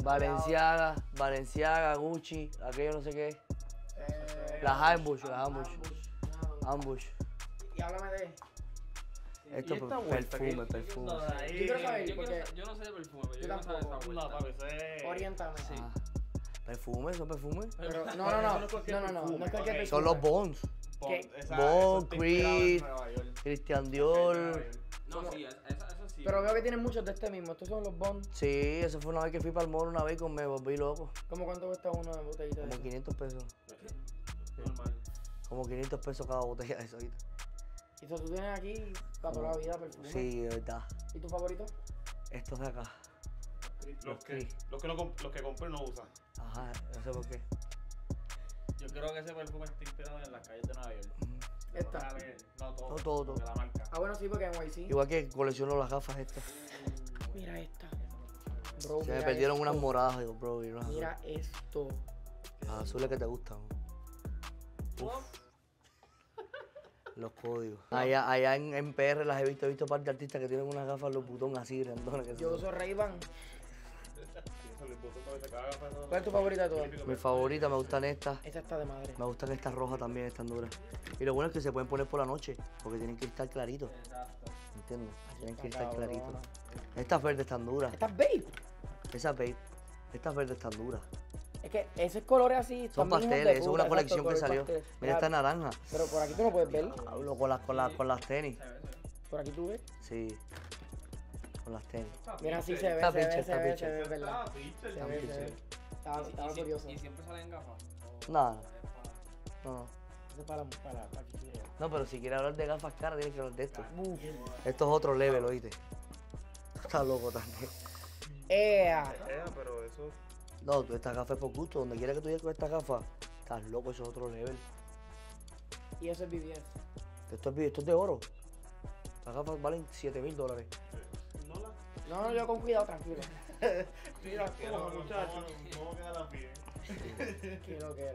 Valenciaga, Gucci, aquello no sé qué es. Las Ambush, Ambush. Y háblame de... Esto esta es vuelta perfume, que- perfume. No, Yo quiero saber, yo, porque yo no sé de perfume, pero yo yo quiero saber tampoco. esa vuelta. No, papi, eso es... Oriéntame. Ah, perfume, son perfume. Pero, no, Pero no, eso no, es cualquier no, perfume, no es cualquier ok. perfume. Son los Bonds. ¿Qué? Bon, Creed, Christian Dior. No, sí, eso sí. Pero veo que tienen muchos de este mismo. Estos son los Bond. Sí, eso fue una vez que fui para el mall una vez y me volví loco. ¿Cómo cuánto cuesta una botellita de Como eso? 500 pesos. Normal. Como 500 pesos cada botella de eso ahorita. Y eso tú tienes aquí para toda la vida perfume. Sí, de verdad. ¿Y tu favorito? Estos de acá. Los que compré no usan. Ajá, no sé por qué. Yo creo que ese perfume está inspirado en las calles de Nueva York. Esta. No, todo. No, todo. De la marca. Ah, bueno, sí, porque en YC. Igual que colecciono las gafas estas. Mira esta. Bro, Se me mira perdieron esto. unas moradas, digo, bro, y unas azules. Mira esto. Las azules que te gustan. Uf. Los códigos. Allá en PR las he visto un par de artistas que tienen unas gafas los botones así grandones. Que Yo son- uso Ray-Ban. Eso le puso para que se caga, pero- ¿Cuál es tu favorita de todas? Mi favorita, me gustan estas. Esta está de madre. Me gustan estas rojas también, están duras. Y lo bueno es que se pueden poner por la noche, porque tienen que estar claritos. ¿Entiendes? Tienen que estar Cabrona. claritos. Estas verdes están duras. Esta es babe. Esas vape, estas verdes están duras. Es que esos colores así Son también hijos de pasteles, eso es puta, una colección exacto, que color salió. pastel. Mira esta naranja. Pero por aquí tú no puedes ver. Hablo con las tenis. Por aquí tú ves. Sí. Con las tenis. Mira, sí se ve, Está se ve, pinche, se está ve, pinche. se ve, ¿verdad? Ah, pinche, Se ve, se ve. Estaba curioso. ¿Y siempre salen gafas? Nada. No. Eso es para chiquillos. No, pero si quieres hablar de gafas caras, tienes que hablar de esto. Esto es otro level, oíste. Está loco también. ¡Ea! pero eso. No, tú estas gafas es por gusto. Donde quiera que tú llegues con estas gafas, estás loco, eso es otro level. Y eso es BBS. Esto es de oro. Las gafas valen $7,000. No la. No, yo con cuidado, tranquilo. Mira, ¿cómo, muchachos? ¿Cómo queda la piel? Qué lo que era.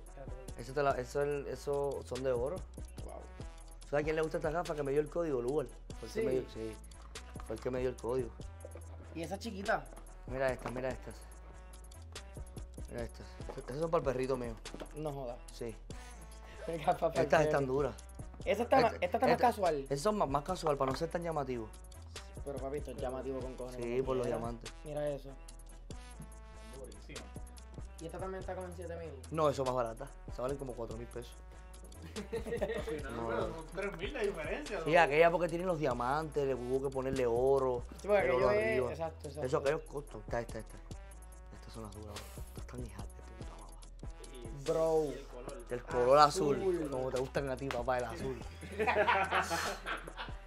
Eso son de oro. Wow. ¿Sabes a quién le gusta estas gafas? Que me dio el código, Lugar. Sí. Sí. Fue el que me dio el código. ¿Y esa chiquita? Mira estas, mira estas. Mira estas. Estas son para el perrito mío. No jodas. Sí. Gafas para Estas el están perro. duras. Esta está más casual. Estas son más casual, para no ser tan llamativos. Pero papi, esto es llamativo con cojones. Sí, como por los quiera. diamantes. Mira eso. Durísimo. Y esta también está como en 7000. No, eso es más barata. Se valen como $4,000 pesos. No, pero son 3,000 de diferencia. Sí, aquella porque tienen los diamantes, le hubo que ponerle oro. Sí, porque el oro aquello es. arriba. Exacto, exacto. Eso, aquellos costos. Estas son las duras. Estas están hijas de puta mamá. Bro. Y el color. Del color azul. Azul. Como te gustan a ti, papá, el azul.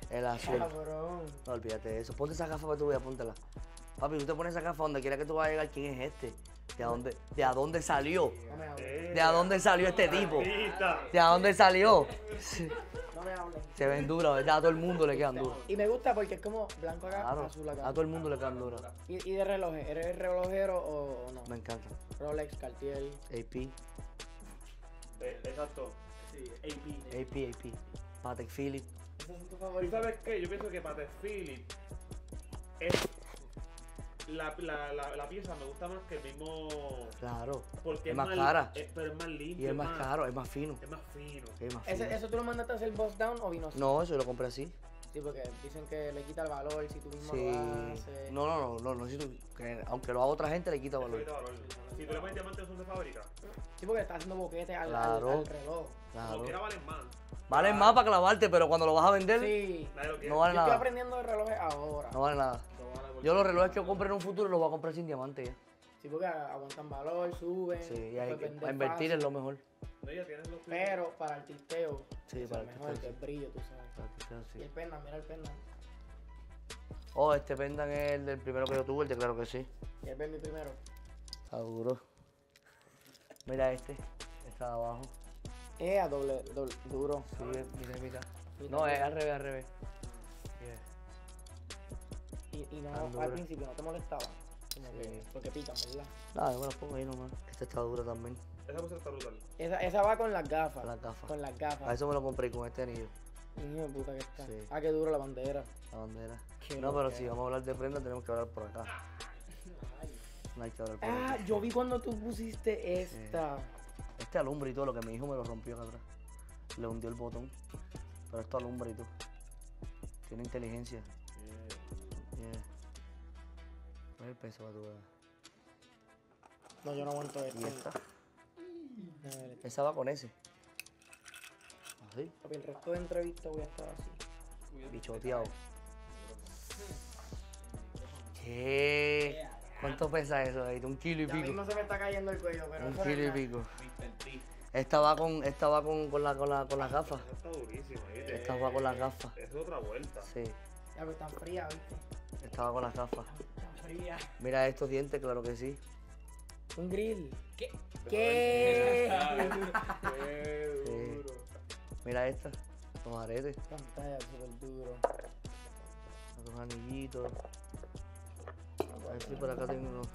El azul. Cabrón. No, olvídate de eso. Ponte esa gafa para tu vida, póntela. Papi, tú te pones esa gafa donde quiera que tú vayas a llegar. ¿Quién es este? ¿De a dónde salió? No me hables. ¿De a dónde salió este tipo? Artista. ¿De a dónde salió? No me hables. Se ven duras, ¿verdad? A todo el mundo le quedan duras. Y me gusta porque es como blanco acá, Claro, azul acá. a todo el mundo le quedan duras. Y de relojes, ¿eres relojero o no? Me encanta. Rolex, Cartier. AP, Exacto. Sí, AP. AP. Patek Philippe. ¿Esos son tus ¿Y favoritos? sabes qué? Yo pienso que Patek Philippe es la pieza me gusta más que el mismo. Claro. Porque Es más cara. pero es más limpio. Y es más caro, es más fino. Es más fino. Es más fino. ¿Eso tú lo mandaste a hacer bust down o vino así? No, eso yo lo compré así. Sí, porque dicen que le quita el valor si tú mismo Sí. lo haces. No, si tú- que aunque lo haga otra gente le quita Eso valor. quita valor. Si tú le pones diamantes son de fábrica, Sí, porque está haciendo boquete al Claro. al reloj. Claro. como quiera valen más. Valen más para clavarte, pero cuando lo vas a vender, Sí. Nadie lo quiere. no vale Yo estoy nada. aprendiendo de relojes ahora. No vale nada. Yo los relojes que yo compré en un futuro los voy a comprar sin diamante ya. Sí, porque aguantan valor, suben. Sí, y hay puedes que vender a invertir fácil. es lo mejor. No, ya tienes los Pero para el tilteo, Sí, es para lo el mejor, tilteo, que es brillo, tú sabes. Sí. Y el pendan, mira el pendan. Oh, este pendan es el del primero que yo tuve, el de claro que sí. ¿Quieres ver mi primero? Está duro. Mira este, está de abajo. A doble duro. Sí, mira. No, es al revés. Yeah. Y no, Tan al dura. principio no te molestaba. Como Sí. que, porque pican, ¿verdad? Nada, yo me lo pongo ahí nomás. Este está duro también. Esa cosa está brutal. Esa va con las gafas. Con las gafas. Con las A gafas. eso me lo compré con este anillo, Hijo de puta que está. Sí. Ah, qué duro la bandera. la bandera. Qué No, pero loquera. si vamos a hablar de prenda tenemos que hablar por acá. No hay que hablar por Ah, aquí. yo vi cuando tú pusiste esta. Este alumbra y todo, lo que mi hijo me lo rompió acá atrás. Le hundió el botón. Pero esto alumbra y todo. Tiene inteligencia. Yeah. ¿Cuál es el peso para tu ver? No, yo no aguanto esto. Y esta. A ver, Esa va con ese. Así, papi, el resto de entrevista voy a estar así. bichoteado. ¿Qué? ¿Cuánto pesa eso ahí? Un kilo y Ya pico. mismo se me está cayendo el cuello, pero Un eso no es kilo y nada. pico. Esta va con las gafas. Esa está durísima, ¿viste? Esta va con las gafas. Es otra vuelta. Sí, Ya, pero están frías, ¿viste? esta va con las gafas. Están frías. Mira estos dientes, claro que sí. Un grill. ¿Qué? Qué Sí. duro. Mira esta. Los aretes, Pantalla súper duro. los anillitos. A ver si por acá tengo unos.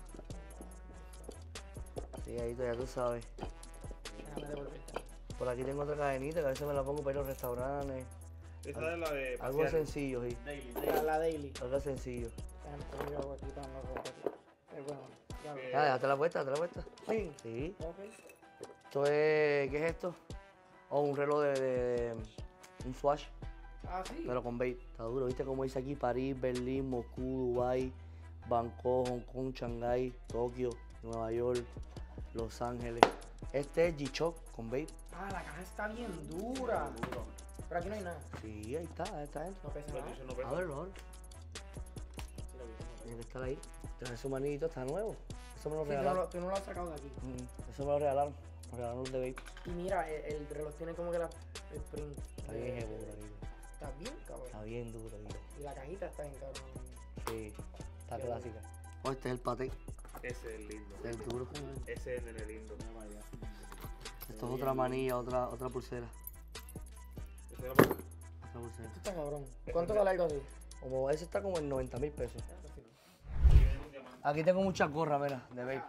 Sí, ahí ya tú sabes. Déjame devolverte. Por aquí tengo otra cadenita que a veces me la pongo para ir a los restaurantes. Esa es la de Algo pasear. sencillo, sí. La daily. Algo sencillo. Déjame poner algo aquí para no romperla. Bueno, ya lo- Ah, déjate la vuelta, date la vuelta. Sí. Sí. Ok. Esto es. ¿Qué es esto? Oh, un reloj un Swatch, Ah, sí. pero con Babe. Está duro, ¿viste cómo dice aquí? París, Berlín, Moscú, Dubái, Bangkok, Hong Kong, Shanghái, Tokio, Nueva York, Los Ángeles. Este es G-Shock con Babe. Ah, la caja está bien dura. Pero aquí no hay nada. Sí, ahí está dentro. No pesa Pero nada. eso no pesa. Ábrelo, ábrelo. Tiene que estar ahí. Trae su manito, está nuevo. Eso me lo Sí, tú, no regalaron. lo, tú no lo has sacado de aquí. Eso me lo regalaron. Me regalaron los de Babe. Y mira, el reloj tiene como que el print. Está bien seguro, Está bien, cabrón. Está bien duro, tío. Y la cajita está bien, cabrón. Sí, está Qué clásica. Oh, este es el Patek, Ese es lindo. este es el duro. Ese es nene lindo. Esto es otra manilla, otra pulsera. Ese es lo más- Otra pulsera. Esto está cabrón. ¿Cuánto vale algo así? Como ese está como en 90.000 pesos. Aquí tengo muchas gorras, mira, de Babe.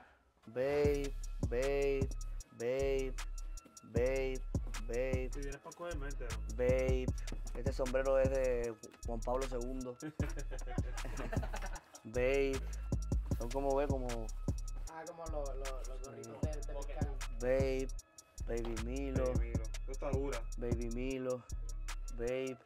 Babe. Si vienes para cogerme, entero. Babe. Este sombrero es de Juan Pablo II. Babe. Son como ve, como Ah, como los gorritos de pescar. Babe, Baby Milo, Baby Milo. Esto está dura. Baby Milo, Babe.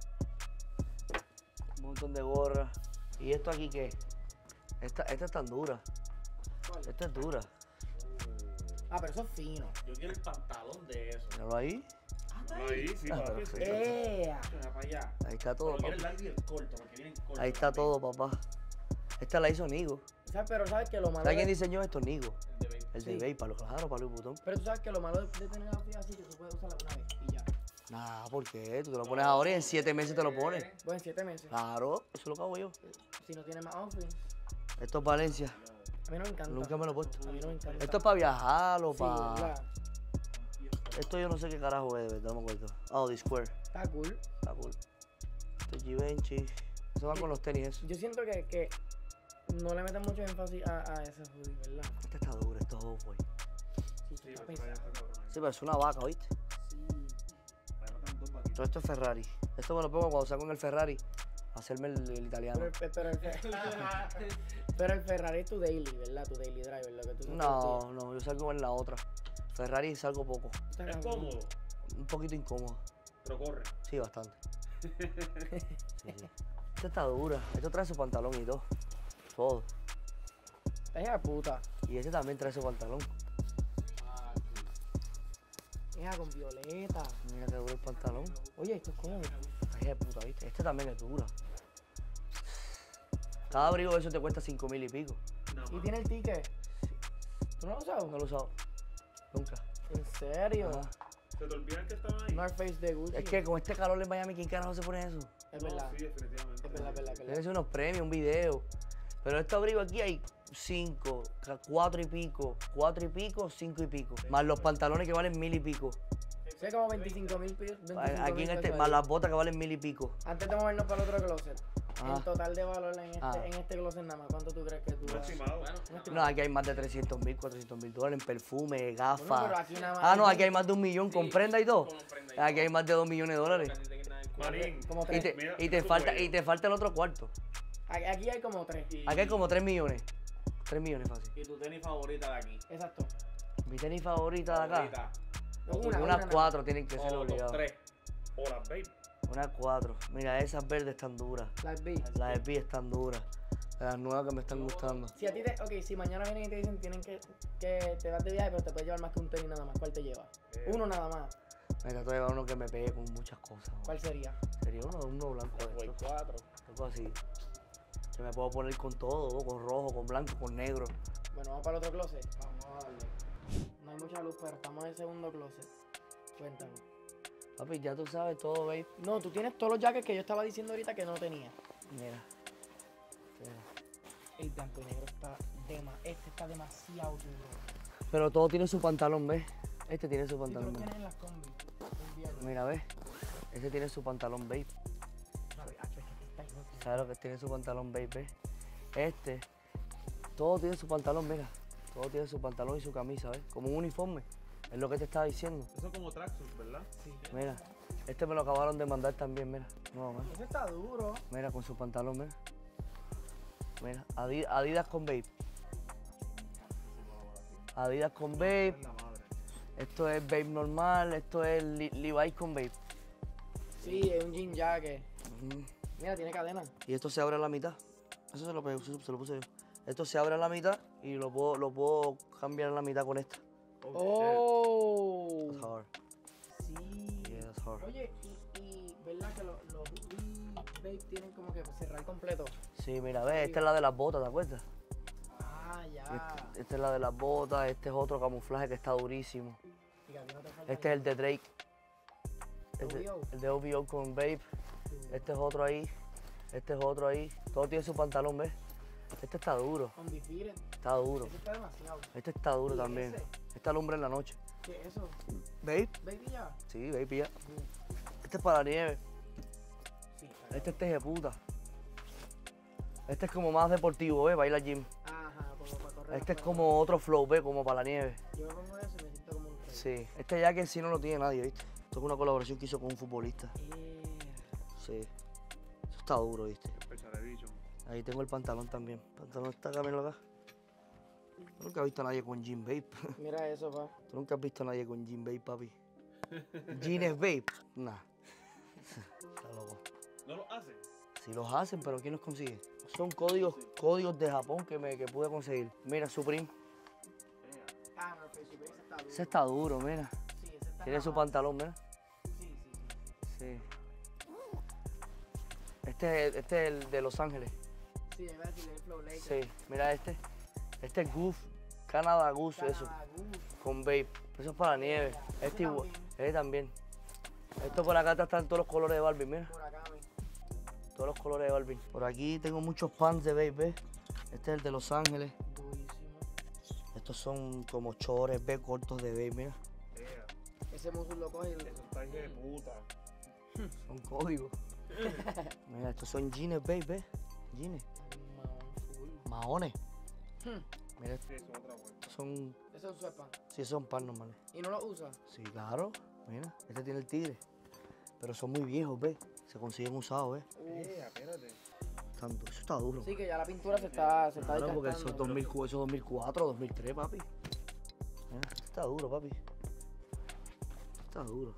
Un montón de gorras. ¿Y esto aquí qué? Esta es tan dura. ¿Cuál? Esta es dura. Ah, pero eso es fino. Yo quiero el pantalón de eso. Míralo ahí. Ahí sí, Ah, papi. pero Sí. sí. Mira para allá. Ahí está todo, Pero quiero el papá. largo y el corto, porque vienen cortos. Ahí está todo, papá. Esta la hizo Nigo. Pero sabes que lo malo ¿Sabes quién de... diseñó esto? Nigo. El de Babe. El de Sí. Babe, para los claro, para Louis Vuitton. Pero tú sabes que lo malo de tener así es que tú puedes usarla una vez y ya. Nah, ¿por qué? Tú te lo pones ahora y en 7 meses te lo pones. Bueno, en 7 meses. Claro, eso es lo que hago yo. Si no tiene más outfits. Esto es Valencia. A mí no me encanta. Nunca me lo he puesto. A mí no me encanta. Esto es para viajar o Sí, para... ¿verdad? Esto yo no sé qué carajo es, de verdad, no me acuerdo. Oh, The Square. Está cool. Está cool. Esto es Givenchy. Eso va con los tenis, eso. Yo siento que no le meten mucho énfasis a ese hoodie, ¿verdad? Este está duro, esto es Off-White. Sí, Sí, está pero ya pesado. está cabrón. Sí, pero es una vaca, ¿oíste? Sí. Ahí matan 2 vaquitas. Todo esto es Ferrari. Esto me lo pongo cuando salgo en el Ferrari a hacerme el italiano. Pero el Ferrari es tu daily, ¿verdad? Tu daily driver, lo que tú No, no, yo salgo en la otra. Ferrari salgo poco. Está Es cabrón. cómodo, Un poquito incómodo. pero corre. Sí, bastante. Sí, sí. Esta está dura. Esto trae su pantalón y todo. Todo. Es hija de puta. Y este también trae su pantalón. Hija con violeta. Mira que duro el pantalón. Oye, esto es cómodo. Ay, de puta, ¿viste? Este también es duro. Cada abrigo de eso te cuesta 5,000 y pico. Nada Y más. tiene el ticket. ¿Tú no lo usas? No lo he usado. Nunca. ¿En serio? Ajá. ¿Se te olvidan que estaban ahí? North Face de Gucci. Es que con este calor en Miami, ¿quién carajo se pone eso? Es No, verdad. sí, definitivamente. Es verdad, es verdad. Tiene que ser unos premios, un video. Pero este abrigo aquí hay 5, 4 y pico, 4 y pico, 5 y pico. Más los pantalones que valen 1,000 y pico. Sí, como 25,000 pesos. Aquí en este, más las botas que valen 1,000 y pico. Antes de movernos para el otro closet. Ajá. El total de valor en este, Ah. en este closet nada más. ¿Cuánto tú crees que tú Un vas? estimado. Un estimado. No, aquí hay más de 300,000, 400,000 dólares en perfume, Bueno, gafas. pero aquí nada más. Ah, no, aquí hay más de 1,000,000 con prenda y todo. Con prenda y Aquí hay más de 2,000,000 de dólares. Marín. Como Y 3. te, Mira, y te tu falta, cuello. y te falta el otro cuarto. Aquí hay como 3. Aquí hay como 3 millones. 3 millones fácil. Y tu tenis favorita de aquí. Exacto. Mi tenis favorita de acá. Favorita. Una Unas nada 4 tienen que ser O los obligadas. 3. O las babe. Unas 4. Mira, esas verdes están duras. Las B. Las de están duras. Las nuevas que me están gustando. Si a ti te. Ok, si mañana vienen y te dicen tienen que te vas de viaje, pero te puedes llevar más que un tenis nada más. ¿Cuál te llevas? Uno nada más. Me trato de llevar uno que me pegue con muchas cosas. ¿no? ¿Cuál sería? Sería uno blanco de Güey, estos. 4. Algo así. Que me puedo poner con todo, con rojo, con blanco, con negro. Bueno, vamos para el otro closet. Vamos a darle. No hay mucha luz, pero estamos en el segundo closet. Cuéntame. Papi, ya tú sabes todo, babe. No, tú tienes todos los jackets que yo estaba diciendo ahorita que no tenía. Mira. Mira. El blanco y negro está este está demasiado duro. Pero todo tiene su pantalón, ¿ves? Este tiene su Si tú lo pantalón, ¿ves? tienes en las combi, invierno. Mira, ¿ves? Este tiene su pantalón, babe. Sabes, es que está loco. ¿Sabes lo que tiene su pantalón, babe? ¿Ves? Este, todo tiene su pantalón, mira. Todo tiene su pantalón y su camisa, ¿ves? Como un uniforme. Es lo que te estaba diciendo. Eso como tracksuit, ¿verdad? Sí. Mira. Este me lo acabaron de mandar también, mira. No, man. Ese está duro. Mira, con su pantalón, mira. Mira, Adidas con Babe. Adidas con Babe. Es la madre. Esto es Babe normal. Esto es Levi's con Babe. Sí, es un jean jacket. Ujú. Mira, tiene cadena. Y esto se abre a la mitad. Eso se lo puse yo. Esto se abre a la mitad y lo puedo cambiar a la mitad con esta. Oh. That's hard. Sí. Yeah, that's hard. Oye, y ¿verdad que los Babe tienen como que cerrar completo? Sí, mira, ves, esta es la de las botas, ¿te acuerdas? Ah, ya. Esta es la de las botas, este es otro camuflaje que está durísimo. Y que a ti no te falta Este es el de Drake. OVO. El de OVO con Babe. Este es otro ahí. Este es otro ahí. Todo tiene su pantalón, ¿ves? Este está duro. Undefeated. Está duro. Ese está demasiado. Este está duro ¿Y también. ese? Este alumbra en la noche. ¿Qué es eso? ¿Babe? Baby ya. Sí, baby, ya. Este es para la nieve. Sí. Este es tejeputa. Este es como más deportivo, ¿ves? Para ir al gym. Ajá, como para correr. Este es afuera. como otro flow, ¿ves? Como para la nieve. Yo me pongo eso y me siento como un rey. Sí. Este jacket sí no lo tiene nadie, ¿viste? Esto es una colaboración que hizo con un futbolista. Sí. Eso está duro, ¿viste? Special Edition. Ahí tengo el pantalón también. El pantalón está acá, míralo acá. Tú nunca has visto a nadie con jean babe. Mira eso, pa. Tú nunca has visto a nadie con jean babe, papi. Jeans babe. Nah. Está loco. ¿No lo hacen? Si los hacen, pero ¿quién los consigue? Son códigos de Japón que pude conseguir. Mira, Supreme. Ah, no, pero ese está duro. Ese está duro, mira. Sí, ese está Tiene su rajado. pantalón, mira. Sí. Sí. Este es el de Los Ángeles. Sí, iba a decirle el Flow Lakers. Sí, mira este. Este es Goof. Canada Goose, eso. Canadá Goose. Con Babe. Eso es para la nieve. Este igual. también. Este también. Esto por acá están todos los colores de Barbie, mira. Murakami. Todos los colores de Barbie. Por aquí tengo muchos pants de Babe, ¿ves? Este es el de Los Ángeles. Durísimo. Estos son como chores, ¿ves? Cortos de Babe, mira. Ese musul lo coge y Eso está hijo de puta. Son códigos. Mira, estos son jeans, Babe, ¿ves? Jeans. Maones. Mira, Sí, eso es otra vuelta. estos son... Ese es un sweatpants. Sí, son pants normales. ¿Y no lo usa? Sí, claro. Mira, este tiene el tigre. Pero son muy viejos, ¿ves? Se consiguen usados, ¿ves? Espérate. Eso está duro. Sí, que ya la pintura se está Claro, porque eso es desgastando. 2004, 2003, papi. Mira, esto está duro, papi. Está duro.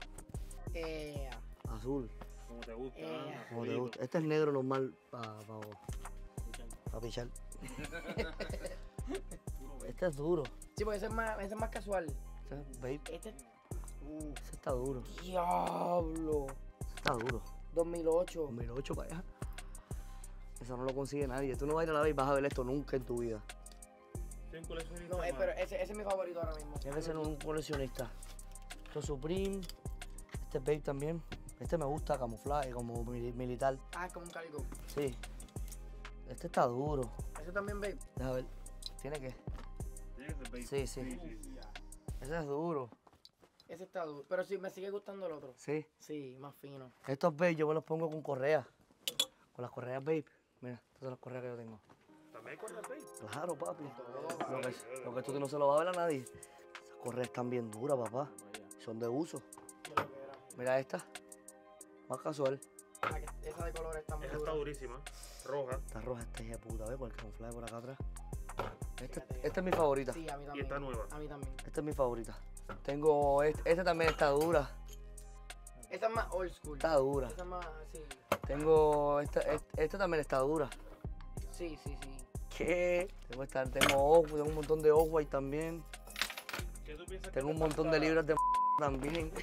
Azul, Como te gusta. como te gusta. Este es negro normal para pichar. Este es duro. Sí, porque ese es más casual. Este es babe. Este, Este está duro. diablo. Este está duro. 2008. 2008 para allá. Eso no lo consigue nadie. Tú no vas a ir a la Babe y vas a ver esto nunca en tu vida. Soy un coleccionista. No, más. pero ese es mi favorito ahora mismo. Tienes que ser un coleccionista. Esto es Supreme. Este es Babe también. Este me gusta, camuflaje, como militar. Ah, es como un cargo. Sí. Este está duro. Ese también, babe. Deja ver. ¿Tiene que? Tiene que ser babe. Sí, sí. Ese es duro. Ese está duro. Pero sí, me sigue gustando el otro. Sí. Sí, más fino. Estos Babe yo me los pongo con correa. Con las correas Babe. Mira, estas son las correas que yo tengo. También con el babe. Claro, papi. Lo que esto no se lo va a ver a nadie. Esas correas están bien duras, papá. Son de uso. Mira esta. Más casual. Ah, que esa de color está muy Esa está dura. durísima. Roja. Esta roja, esta hija de puta, ¿ves? Con el camuflaje por acá atrás. Esta es mi favorita. Sí, a mí también. Y está nueva. A mí también. Esta es mi favorita. Tengo... Esta también está dura. Esa es más old school. Está dura. Esa es más, sí. Tengo... Esta también está dura. Sí, sí, sí. ¿Qué? Tengo un montón de Off-White también. ¿Qué tú piensas que Tengo un te montón de falta? libras de también.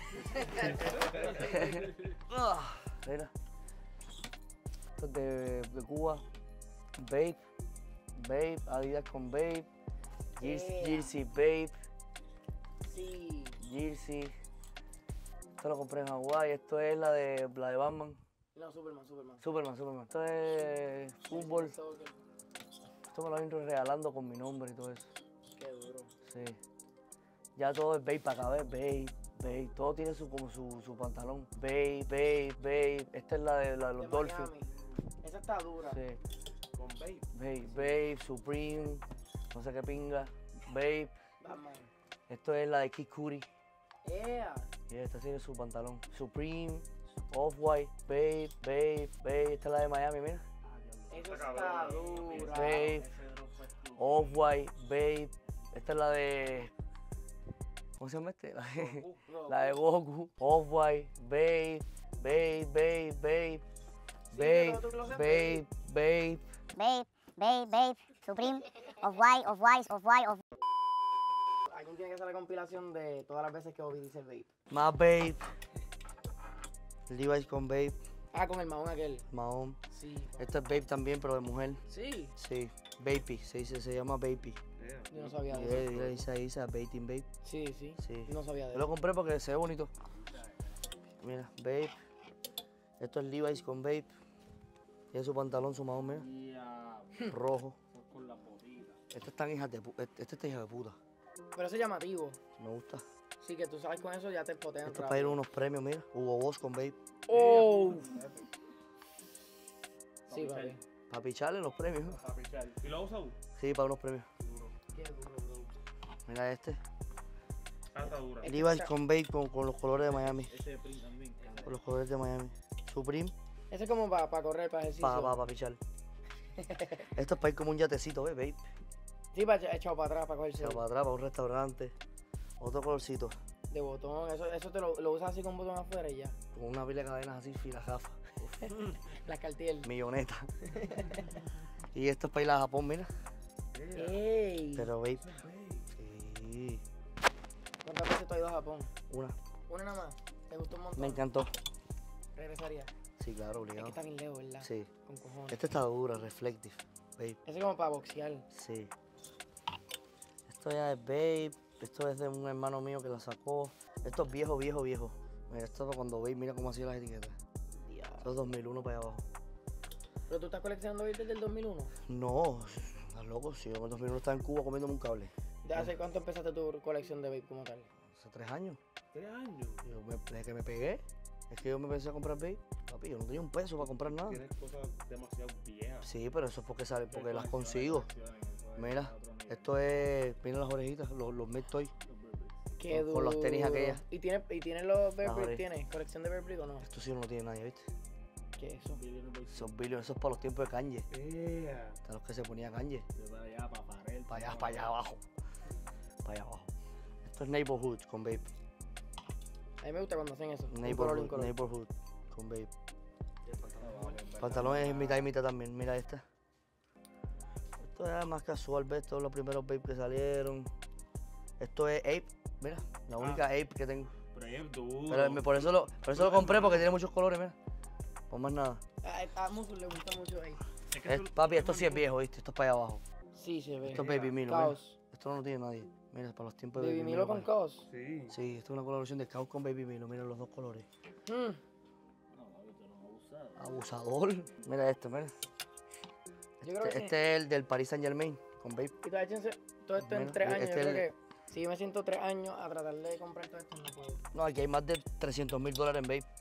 Ah, mira. Esto es de Cuba. Babe. Babe. Adidas con Babe. Jersey Babe. Sí. Jersey. Esto lo compré en Hawái. Esto es la de Batman. No, Superman. Superman. Esto es fútbol. Soccer. Esto me lo han ido regalando con mi nombre y todo eso. Qué duro. Sí. Ya todo es Babe para acá, ¿ves? Babe. Todo tiene como su pantalón. Babe. Esta es la de los De Dolphins. Miami. Esa está dura. Sí. Con babe. Babe, Supreme, no sé qué pinga. Babe. Batman. Esto es la de Kid Cudi. Yeah. Y esta tiene su pantalón. Supreme, Off-White, Babe. Esta es la de Miami, mira. Esa Está está cabrón. dura. Babe, Off-White, Babe. Esta es la de... ¿Cómo se llama este? La de Goku. Off-White, Babe. pero tú lo sabes. Babe. Babe, Supreme, Off-White. Alguien tiene que hacer la compilación de todas las veces que Obi dice babe. Más Babe. Levi's con Babe. Ah, con el mahón aquel. Mahón. Sí. Esto es Babe también, pero de mujer. Sí. Sí. Baby. Se llama Baby. Yo no sabía Y de eso. él dice ahí, Bating Babe. Sí, sí. Sí. No sabía de Yo lo eso. compré porque se ve bonito. Mira, Babe. Esto es Levi's con Babe. Tiene su pantalón, su mahón, mira. Rojo. Con la botita. Este está hija de puta. Este está hija de puta. Pero eso es llamativo. Me gusta. Sí, que tú sabes con eso ya te potean Esto es para ir a unos premios, mira. Hugo Boss con Babe. ¡Oh! Sí, papi. Para picharle en los premios. Para pichar. ¿Y lo usas? Sí, para unos premios. Qué duro, bro. Mira este. Ah, está dura. Levi's con Babe con los colores de Miami. Ese print también. Con los colores de Miami. Supreme. Ese es como para correr, para ejercicio. Para pichar. Esto es para ir como un yatecito, ¿ves, Babe? Sí, para echado para atrás, para cogerse Para atrás, para un restaurante. Otro colorcito. de botón. Eso te lo usas así con un botón afuera y ya. Con una pila de cadenas así, fila gafas. Las Cartier. Milloneta. Y esto es para ir a Japón, mira. ¡Ey! Pero, Babe. Sí. ¿Cuántas veces tú has ido a Japón? Una. ¿Una nada más? ¿Te gustó un montón? Me encantó. Regresaría. Sí, claro, Es que obligado. está bien lejos, ¿verdad? Sí. Con cojones. Este está duro, reflective. Babe. Ese es como para boxear. Sí. Esto ya es Babe. Esto es de un hermano mío que la sacó. Esto es viejo. Mira, esto es cuando veis, mira cómo hacía las etiquetas. Esto es 2001 para allá abajo. ¿Pero tú estás coleccionando vape desde el 2001? No, estás loco. Si yo en el 2001 estaba en Cuba comiéndome un cable. ¿De hace cuánto empezaste tu colección de vape como tal? Hace 3 años. 3 años. Desde que me pegué, es que yo me empecé a comprar vape. Papi, yo no tenía un peso para comprar nada. Tienes cosas demasiado viejas. Sí, pero eso es porque sale, porque las Colecciones, consigo. colecciones, eso es Mira, otro nivel. esto es, miren las orejitas, los Mid Toy. Qué Con los tenis duro. aquellas. ¿Y tiene los Bear Las Brick? orejas. ¿Tienes colección de Bear Brick o no? Esto sí no lo tiene nadie, ¿viste? ¿Qué es eso? Esos billions, eso es para los tiempos de Kanye. Yeah. De los que se ponía Kanye. De para allá, para Farrell. Para allá abajo. Para allá abajo. Esto es Neighborhood con vape. A mí me gusta cuando hacen eso. Un color y un color. Neighborhood con vape. Pantalón es mitad y mitad también, mira esta. Esto es más casual, ves, todos los primeros vape que salieron. Esto es Ape, mira, la única Ape que tengo. Pero ahí es duro. Pero por eso lo compré porque tiene muchos colores, mira. Por más nada. A Musul le gusta mucho ahí. Es que Papi, esto sí es viejo, ¿viste? Esto es para allá abajo. Sí, se ve. Esto es Baby Milo, mira. Caos. Esto no lo tiene nadie. Mira, para los tiempos de Baby Baby Milo con vale. Caos. Sí. Sí, esto es una colaboración de Caos con Baby Milo. Mira los dos colores. Mm. Abusador. Mira esto, mira. Yo creo que sí. Este es el del Paris Saint Germain con Babe. Y todavía échense todo esto en Mira, 3 años. este Yo creo es que si yo me siento 3 años a tratar de comprar todo esto, no puedo. No, aquí hay más de $300,000 en Babe.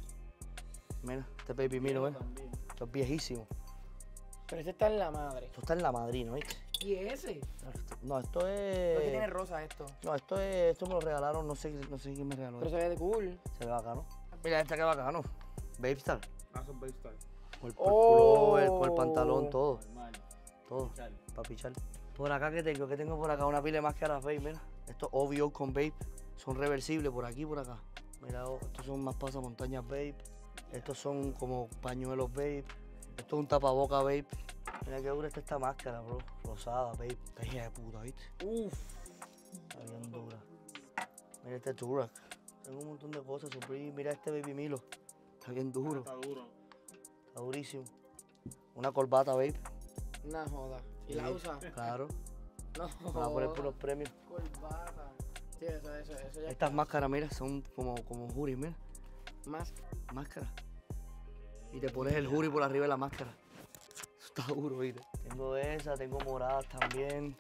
Mira, este Baby Milo, ¿ves? también. Esto es viejísimo. Pero ese está en la madre. Esto está en la madrina, ¿viste? ¿Y ese? No, esto ¿Por qué tiene es... rosa esto? No, esto me lo regalaron, no sé quién me regaló. Pero se ve de cool. Se ve bacano. Mira, esta que bacano. Babe Star. Ah, son Babe Style. Con el Oh. pullover, con el pantalón, todo. Normal. Todo. Chal. Para pichar. Por acá que tengo por acá una pila de máscaras Babe, mira. Estos OVO con Babe son reversibles por aquí y por acá. Mira, estos son más pasamontañas Babe. Estos son como pañuelos Babe. Esto es un tapaboca Babe. Mira qué dura está esta máscara, bro. Rosada, Babe. Está hija de puta, ¿viste? Uf. Está bien dura. Mira este Turok. Tengo un montón de cosas, Supreme. Mira este Baby Milo. Está bien duro. Está duro. Está durísimo. Una corbata, Babe. Una joda. ¿Y Sí. la usa? Claro. No. Me va a poner por los premios. Corbata. Sí, eso ya. Estas máscaras, mira, son como juris, mira. Más. Máscara. Y te pones el juri por arriba de la máscara. Eso está duro, ¿viste? Tengo esa, tengo moradas también.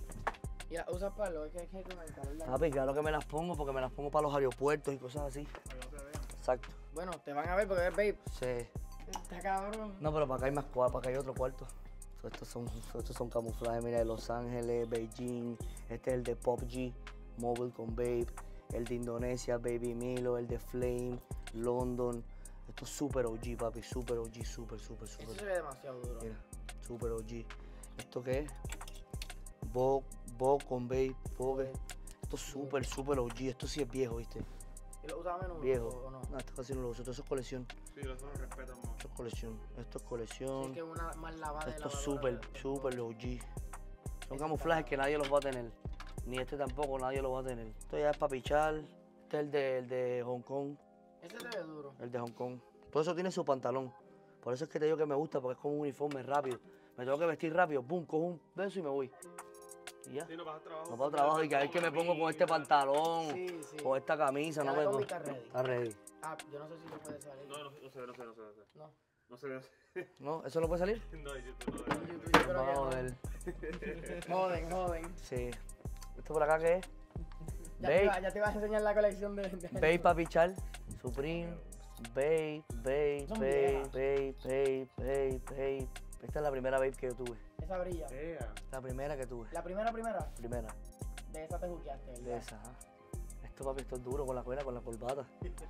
¿Y la usas para lo que con el calor? Papi, claro que me las pongo porque me las pongo para los aeropuertos y cosas así. Exacto. Bueno, te van a ver porque es babe. Sí. Está cabrón. No, pero para acá hay más cuartos, para acá hay otro cuarto. Estos son camuflajes, mira, de Los Ángeles, Beijing. Este es el de PUBG, Mobile con Babe. El de Indonesia, Baby Milo. El de Flame, London. Esto es super OG, papi, super OG, super. Eso se ve demasiado duro. Mira, super OG. ¿Esto qué es? Bo con Babe, Bogue. Esto es super OG. Esto sí es viejo, ¿viste? ¿Y lo usas a menudo Viejo. o no? No, esto casi no lo uso. Esto es colección. Sí, los dos respetan mucho. Esto es colección. Esto es Sí, colección. es que una más lavada de Esto es lavadora super de- OG. Son camuflajes que nadie los va a tener. Ni este tampoco, nadie lo va a tener. Esto ya es para pichar. Este es el de Hong Kong. Ese se ve duro. El de Hong Kong. Por eso tiene su pantalón. Por eso es que te digo que me gusta, porque es como un uniforme rápido. Me tengo que vestir rápido, pum, cojo un beso y me voy. Y ya. Sí, no vas al trabajo. No para trabajo y que a ver que me pongo con este pantalón, Sí, sí. con esta camisa, Ya no la me combi gusta. está ready. Está ready. Ah, yo no sé si lo puede salir. No sé. No. No sé. ¿No? ¿Eso no puede salir? No, en YouTube no. En YouTube yo creo Vamos a que ver. no. Joden. Sí. ¿Esto por acá qué es? Ya te vas a enseñar la colección de... Babe para pichar. Supreme. Babe. Son viejas. Babe. Esta es la primera Babe que yo tuve. Esa brilla. Yeah. La primera que tuve. La primera. Primera. De esa te juqueaste, De ¿verdad? esa, ajá. Esto, papi, esto es duro con la cuerda, con la corbata.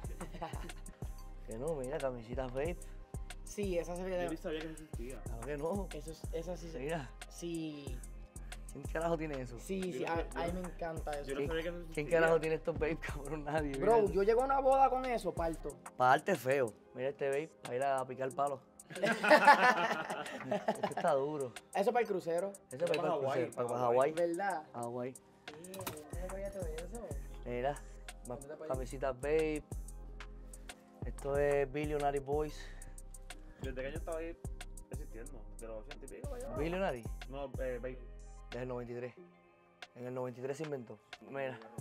Que no, mira, camisitas Babe. Sí, esa se Yo ve ni sabía que eso existía. Claro que no. Esa sí se... Mira, Sí, ¿quién carajo tiene eso? sí, a mí me encanta eso. Yo no sabía que eso existía. ¿Quién carajo tiene estos Babe, cabrón? Nadie. Bro, mira. yo llego a una boda con eso, parto. Para darte feo. Mira este Babe, para ir a picar palos. Este está duro. Eso para el crucero, Ese para ir para el Hawái, crucero, para para Hawái. ¿verdad? Hawái. ¿No sabía todo eso? Mira, más ¿Dónde para ir? camisitas Babe. Esto es Billionary Boys. Desde que yo estaba ahí existiendo. De los 80 y pico, para allá. Billionary, No, Babe. desde el 93. En el 93 se inventó. Mira, Yo roqueaba eso.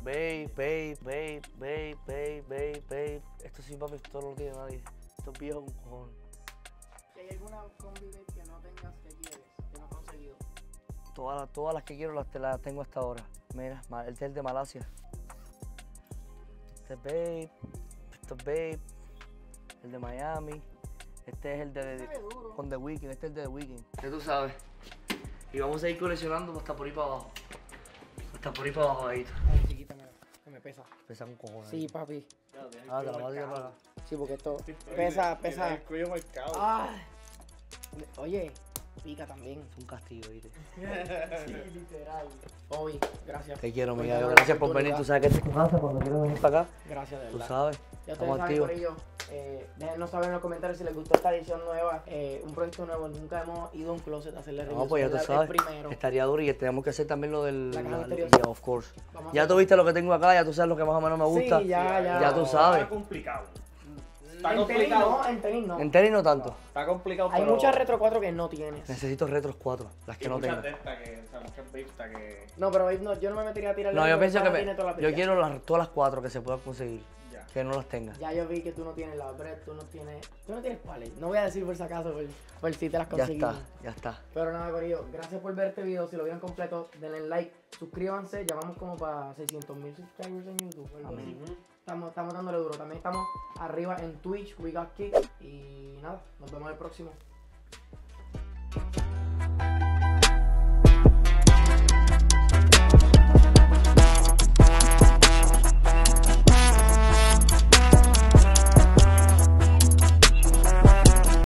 babe. Esto sí, papi, esto no lo tiene nadie. Esto es viejo un cojón. Si hay alguna combi babe que no tengas, que quieres, que no has conseguido. Todas las que quiero las tengo hasta ahora. Mira, este es el de Malasia. Este es babe. Esto es babe. El de Miami. Este es el de con The Weeknd. Este es el de The Weeknd. Ya tú sabes. Y vamos a ir coleccionando hasta por ahí para abajo. Hasta por ahí para abajo, ahí. Ay, chiquita, mira, que me pesa. Pesa un cojón. Sí, papi. Te la voy a tirar para acá. Sí, porque esto pesa. El cuello marcado. Ay. Oye, pica también. Es un castigo, ¿viste? Sí, literal. Obi, gracias. Te quiero, por Miguel. darme la Gracias por venir. oportunidad. Tú sabes que esta es tu casa cuando quieras venir para acá. Gracias, de Tú verdad. sabes. Ya ustedes Estamos saben, activos. corillo, déjenos saber en los comentarios si les gustó esta edición nueva, un proyecto nuevo. Nunca hemos ido a un closet a hacerle reviews. No, pues ya tú es el sabes. primero. Estaría duro y tenemos que hacer también lo del. La caja misteriosa. Yeah, of course. Vamos a Ya hacer- tú viste lo que tengo acá, ya tú sabes lo que más o menos me gusta. Sí, ya. Ya tú sabes. Está complicado. Está En tenis complicado. no, en tenis no. En tenis no tanto. Está complicado, Hay pero muchas Retro 4 que no tienes. Necesito retros 4, las que y no muchas tengo. de estas que, o sea, muchas vistas que... No, pero no, yo no me metería a tirar. No, yo pienso que tiene toda la yo pilla. quiero todas las 4 que se puedan conseguir. Ya. Que no las tenga. Ya yo vi que tú no tienes la Bread, tú no tienes pallet. No voy a decir por si acaso, por si te las Ya conseguimos. está, ya está. Pero nada, corillo, gracias por ver este video. Si lo vieron completo, denle like, suscríbanse. Ya vamos como para 600,000 subscribers en YouTube. algo así. Estamos dándole duro. También estamos arriba en Twitch, We Got Kick. Y nada, nos vemos en el próximo.